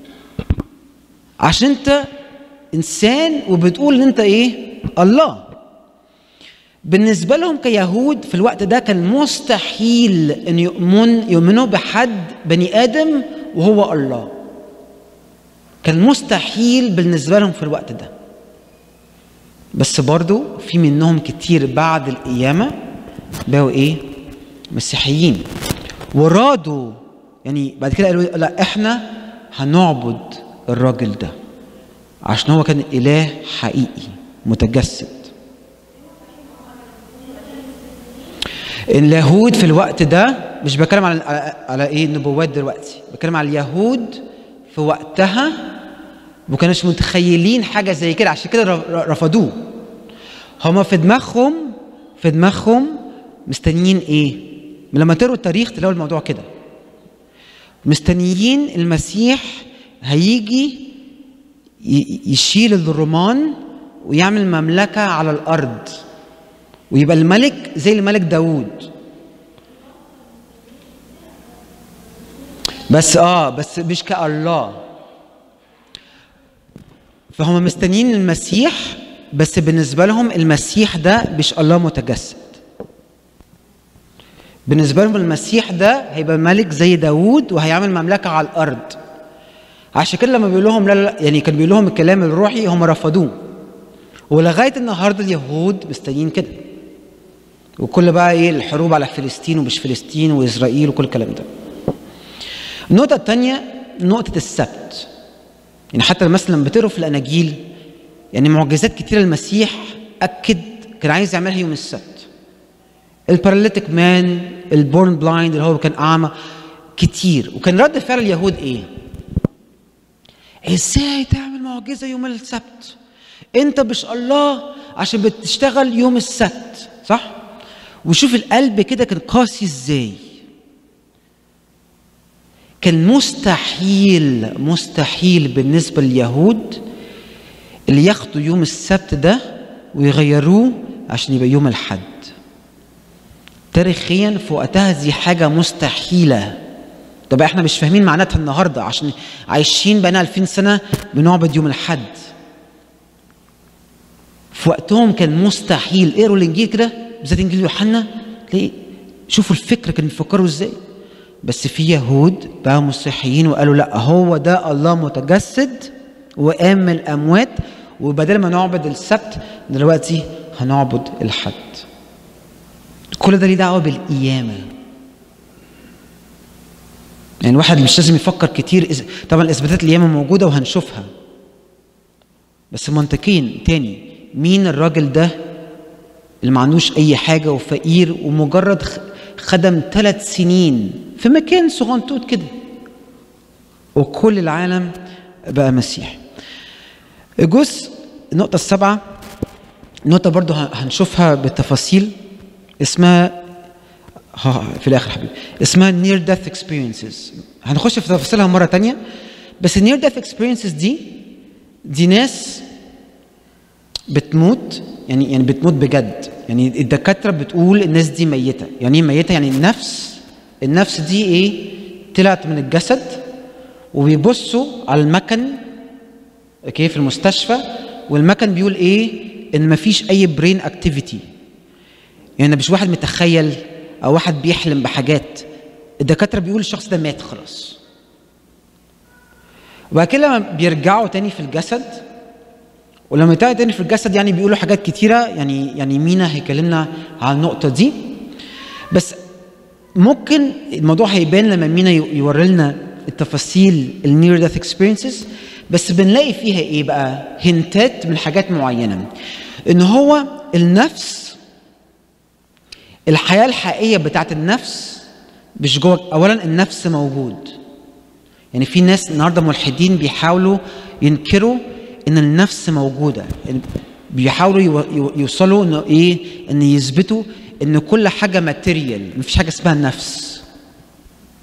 عشان انت انسان وبتقول ان انت ايه؟ الله. بالنسبة لهم كيهود في الوقت ده كان مستحيل ان يؤمنوا بحد بني ادم وهو الله. كان مستحيل بالنسبة لهم في الوقت ده. بس برضو في منهم كتير بعد القيامة بقوا ايه؟ مسيحيين. ورادوا يعني بعد كده قالوا لا احنا هنعبد الراجل ده عشان هو كان اله حقيقي متجسد. اليهود في الوقت ده مش بتكلم على ايه النبوات دلوقتي، بتكلم على اليهود في وقتها ما كانوش متخيلين حاجه زي كده، عشان كده رفضوه. هما في دماغهم مستنيين ايه؟ لما تقروا التاريخ تلاقوا الموضوع كده، مستنيين المسيح هيجي يشيل الرومان ويعمل مملكه على الارض ويبقى الملك زي الملك داوود. بس مش كالله. فهم مستنيين المسيح، بس بالنسبة لهم المسيح ده مش الله متجسد. بالنسبة لهم المسيح ده هيبقى ملك زي داوود وهيعمل مملكة على الأرض. عشان كده لما بيقول لهم لا يعني كان بيقول لهم الكلام الروحي هم رفضوه. ولغاية النهاردة اليهود مستنيين كده. وكل بقى ايه الحروب على فلسطين ومش فلسطين وإسرائيل وكل الكلام ده. النقطة الثانية نقطة السبت. يعني حتى مثلا لما بتقروا في الأناجيل يعني معجزات كتيرة المسيح أكد كان عايز يعملها يوم السبت. الباراليتيك مان، البورن بلايند اللي هو كان أعمى كتير. وكان رد فعل اليهود إيه؟ إزاي تعمل معجزة يوم السبت؟ أنت مش الله عشان بتشتغل يوم السبت، صح؟ وشوف القلب كده كان قاسي إزاي. كان مستحيل بالنسبة لليهود اللي ياخدوا يوم السبت ده ويغيروه عشان يبقى يوم الحد. تاريخيا في وقتها دي حاجة مستحيلة. طب احنا مش فاهمين معناتها النهاردة عشان عايشين بقى 2000 سنة بنعبد يوم الحد. في وقتهم كان مستحيل. اقروا الانجيل كده بالذات انجيل يوحنا تلاقي شوفوا الفكرة كانوا بيفكروا ازاي. بس في يهود بقوا مسيحيين وقالوا لا هو ده الله متجسد وقام من الاموات، وبدل ما نعبد السبت دلوقتي هنعبد الحد. كل ده ليه دعوه بالقيامه. يعني الواحد مش لازم يفكر كتير. طبعا اثباتات القيامه موجوده وهنشوفها، بس منطقين تاني. مين الراجل ده اللي ما عندوش اي حاجه وفقير ومجرد خدم 3 سنين في مكان صغنطوط كده وكل العالم بقى مسيح؟ النقطة السابعة نقطة برضو هنشوفها بالتفاصيل، اسمها في الآخر حبيبي، اسمها near death experiences. هنخش في تفاصيلها مرة تانية. بس near death experiences دي ناس بتموت، يعني بتموت بجد. يعني الدكاترة بتقول الناس دي ميتة. يعني ايه ميتة؟ يعني النفس دي ايه؟ طلعت من الجسد وبيبصوا على المكن اوكي في المستشفى، والمكن بيقول ايه؟ ان مفيش اي برين اكتيفيتي. يعني مش واحد متخيل او واحد بيحلم بحاجات. الدكاتره بيقول الشخص ده مات خلاص. وبعد كده لما بيرجعوا تاني في الجسد، ولما يرجعوا تاني في الجسد يعني بيقولوا حاجات كتيره. يعني مينا هيكلمنا على النقطه دي. بس ممكن الموضوع هيبان لما مينا يوري لنا التفاصيل النير ديث اكسبيرينسز. بس بنلاقي فيها ايه بقى؟ هنتات من حاجات معينه. ان هو النفس، الحياه الحقيقيه بتاعت النفس مش جوه. اولا النفس موجود. يعني في ناس النهارده ملحدين بيحاولوا ينكروا ان النفس موجوده. بيحاولوا يوصلوا انه ايه؟ ان يثبتوا ان كل حاجه ماتيريال، مفيش حاجه اسمها نفس.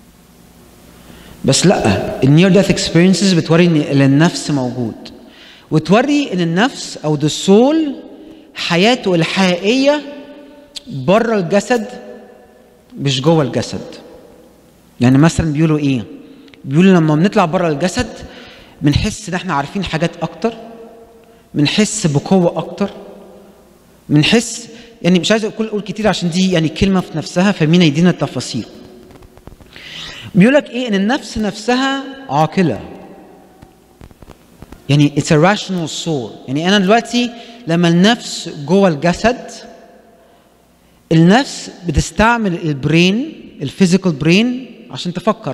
بس لا، النير ديث اكسبيرينسز بتوري ان النفس موجود. وتوري ان النفس او the soul حياته الحقيقيه بره الجسد مش جوه الجسد. يعني مثلا بيقولوا ايه؟ بيقولوا لما بنطلع بره الجسد بنحس ان احنا عارفين حاجات اكتر، بنحس بقوه اكتر، بنحس يعني مش عايز اقول كتير عشان دي يعني كلمه في نفسها فمين يدينا التفاصيل. بيقول لك ايه؟ ان النفس نفسها عاقله. يعني it's a rational soul. يعني انا دلوقتي لما النفس جوه الجسد، النفس بتستعمل البرين الفيزيكال برين عشان تفكر.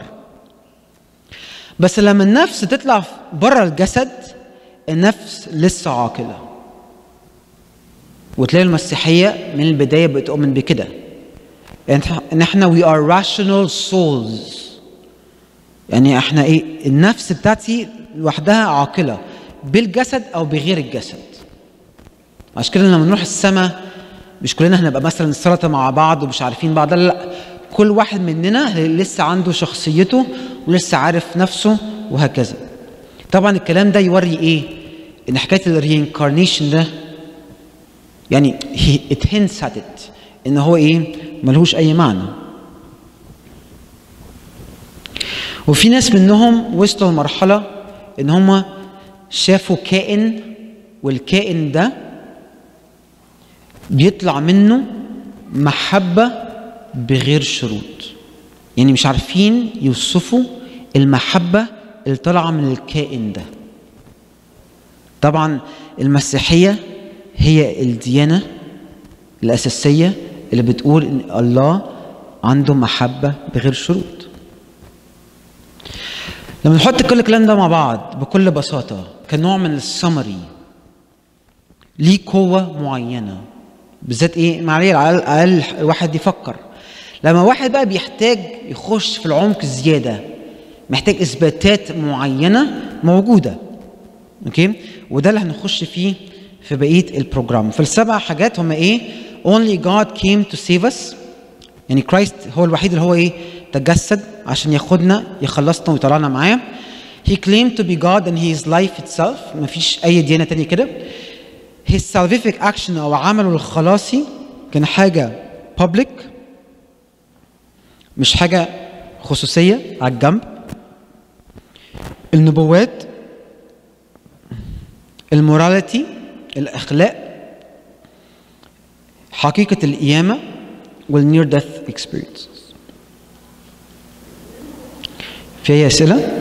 بس لما النفس تطلع بره الجسد النفس لسه عاقله. وتلاقي المسيحيه من البدايه بتؤمن بكده ان احنا we are rational souls. يعني احنا ايه؟ النفس بتاعتي لوحدها عاقله بالجسد او بغير الجسد. عشان كده لما نروح السماء مش كلنا هنبقى مثلا السلطه مع بعض ومش عارفين بعض، لا، كل واحد مننا لسه عنده شخصيته ولسه عارف نفسه وهكذا. طبعا الكلام ده يوري ايه؟ ان حكايه الرينكارنيشن ده يعني it hints at it ان هو ايه؟ ملهوش اي معنى. وفي ناس منهم وصلوا لمرحله ان هم شافوا كائن، والكائن ده بيطلع منه محبه بغير شروط. يعني مش عارفين يوصفوا المحبه اللي طالعه من الكائن ده. طبعا المسيحيه هي الديانه الاساسيه اللي بتقول ان الله عنده محبه بغير شروط. لما نحط كل الكلام ده مع بعض بكل بساطه كنوع من السمري ليه قوه معينه، بالذات ايه؟ معليه على الاقل الواحد يفكر. لما واحد بقى بيحتاج يخش في العمق زياده، محتاج اثباتات معينه موجوده. اوكي؟ وده اللي هنخش فيه في بقيه البروجرام. فالسبع حاجات هم ايه؟ only God came to save us. يعني كرايست هو الوحيد اللي هو ايه؟ تجسد عشان ياخدنا يخلصنا ويطلعنا معاه. He claimed to be God and he is life itself. مفيش اي ديانه تانية كده. His salvific action او عمله الخلاصي كان حاجه public مش حاجه خصوصيه على الجنب. النبوات، الموراليتي، الاخلاق، حقيقه القيامه، والنير ديث اكسبيرينس. في اي اسئله؟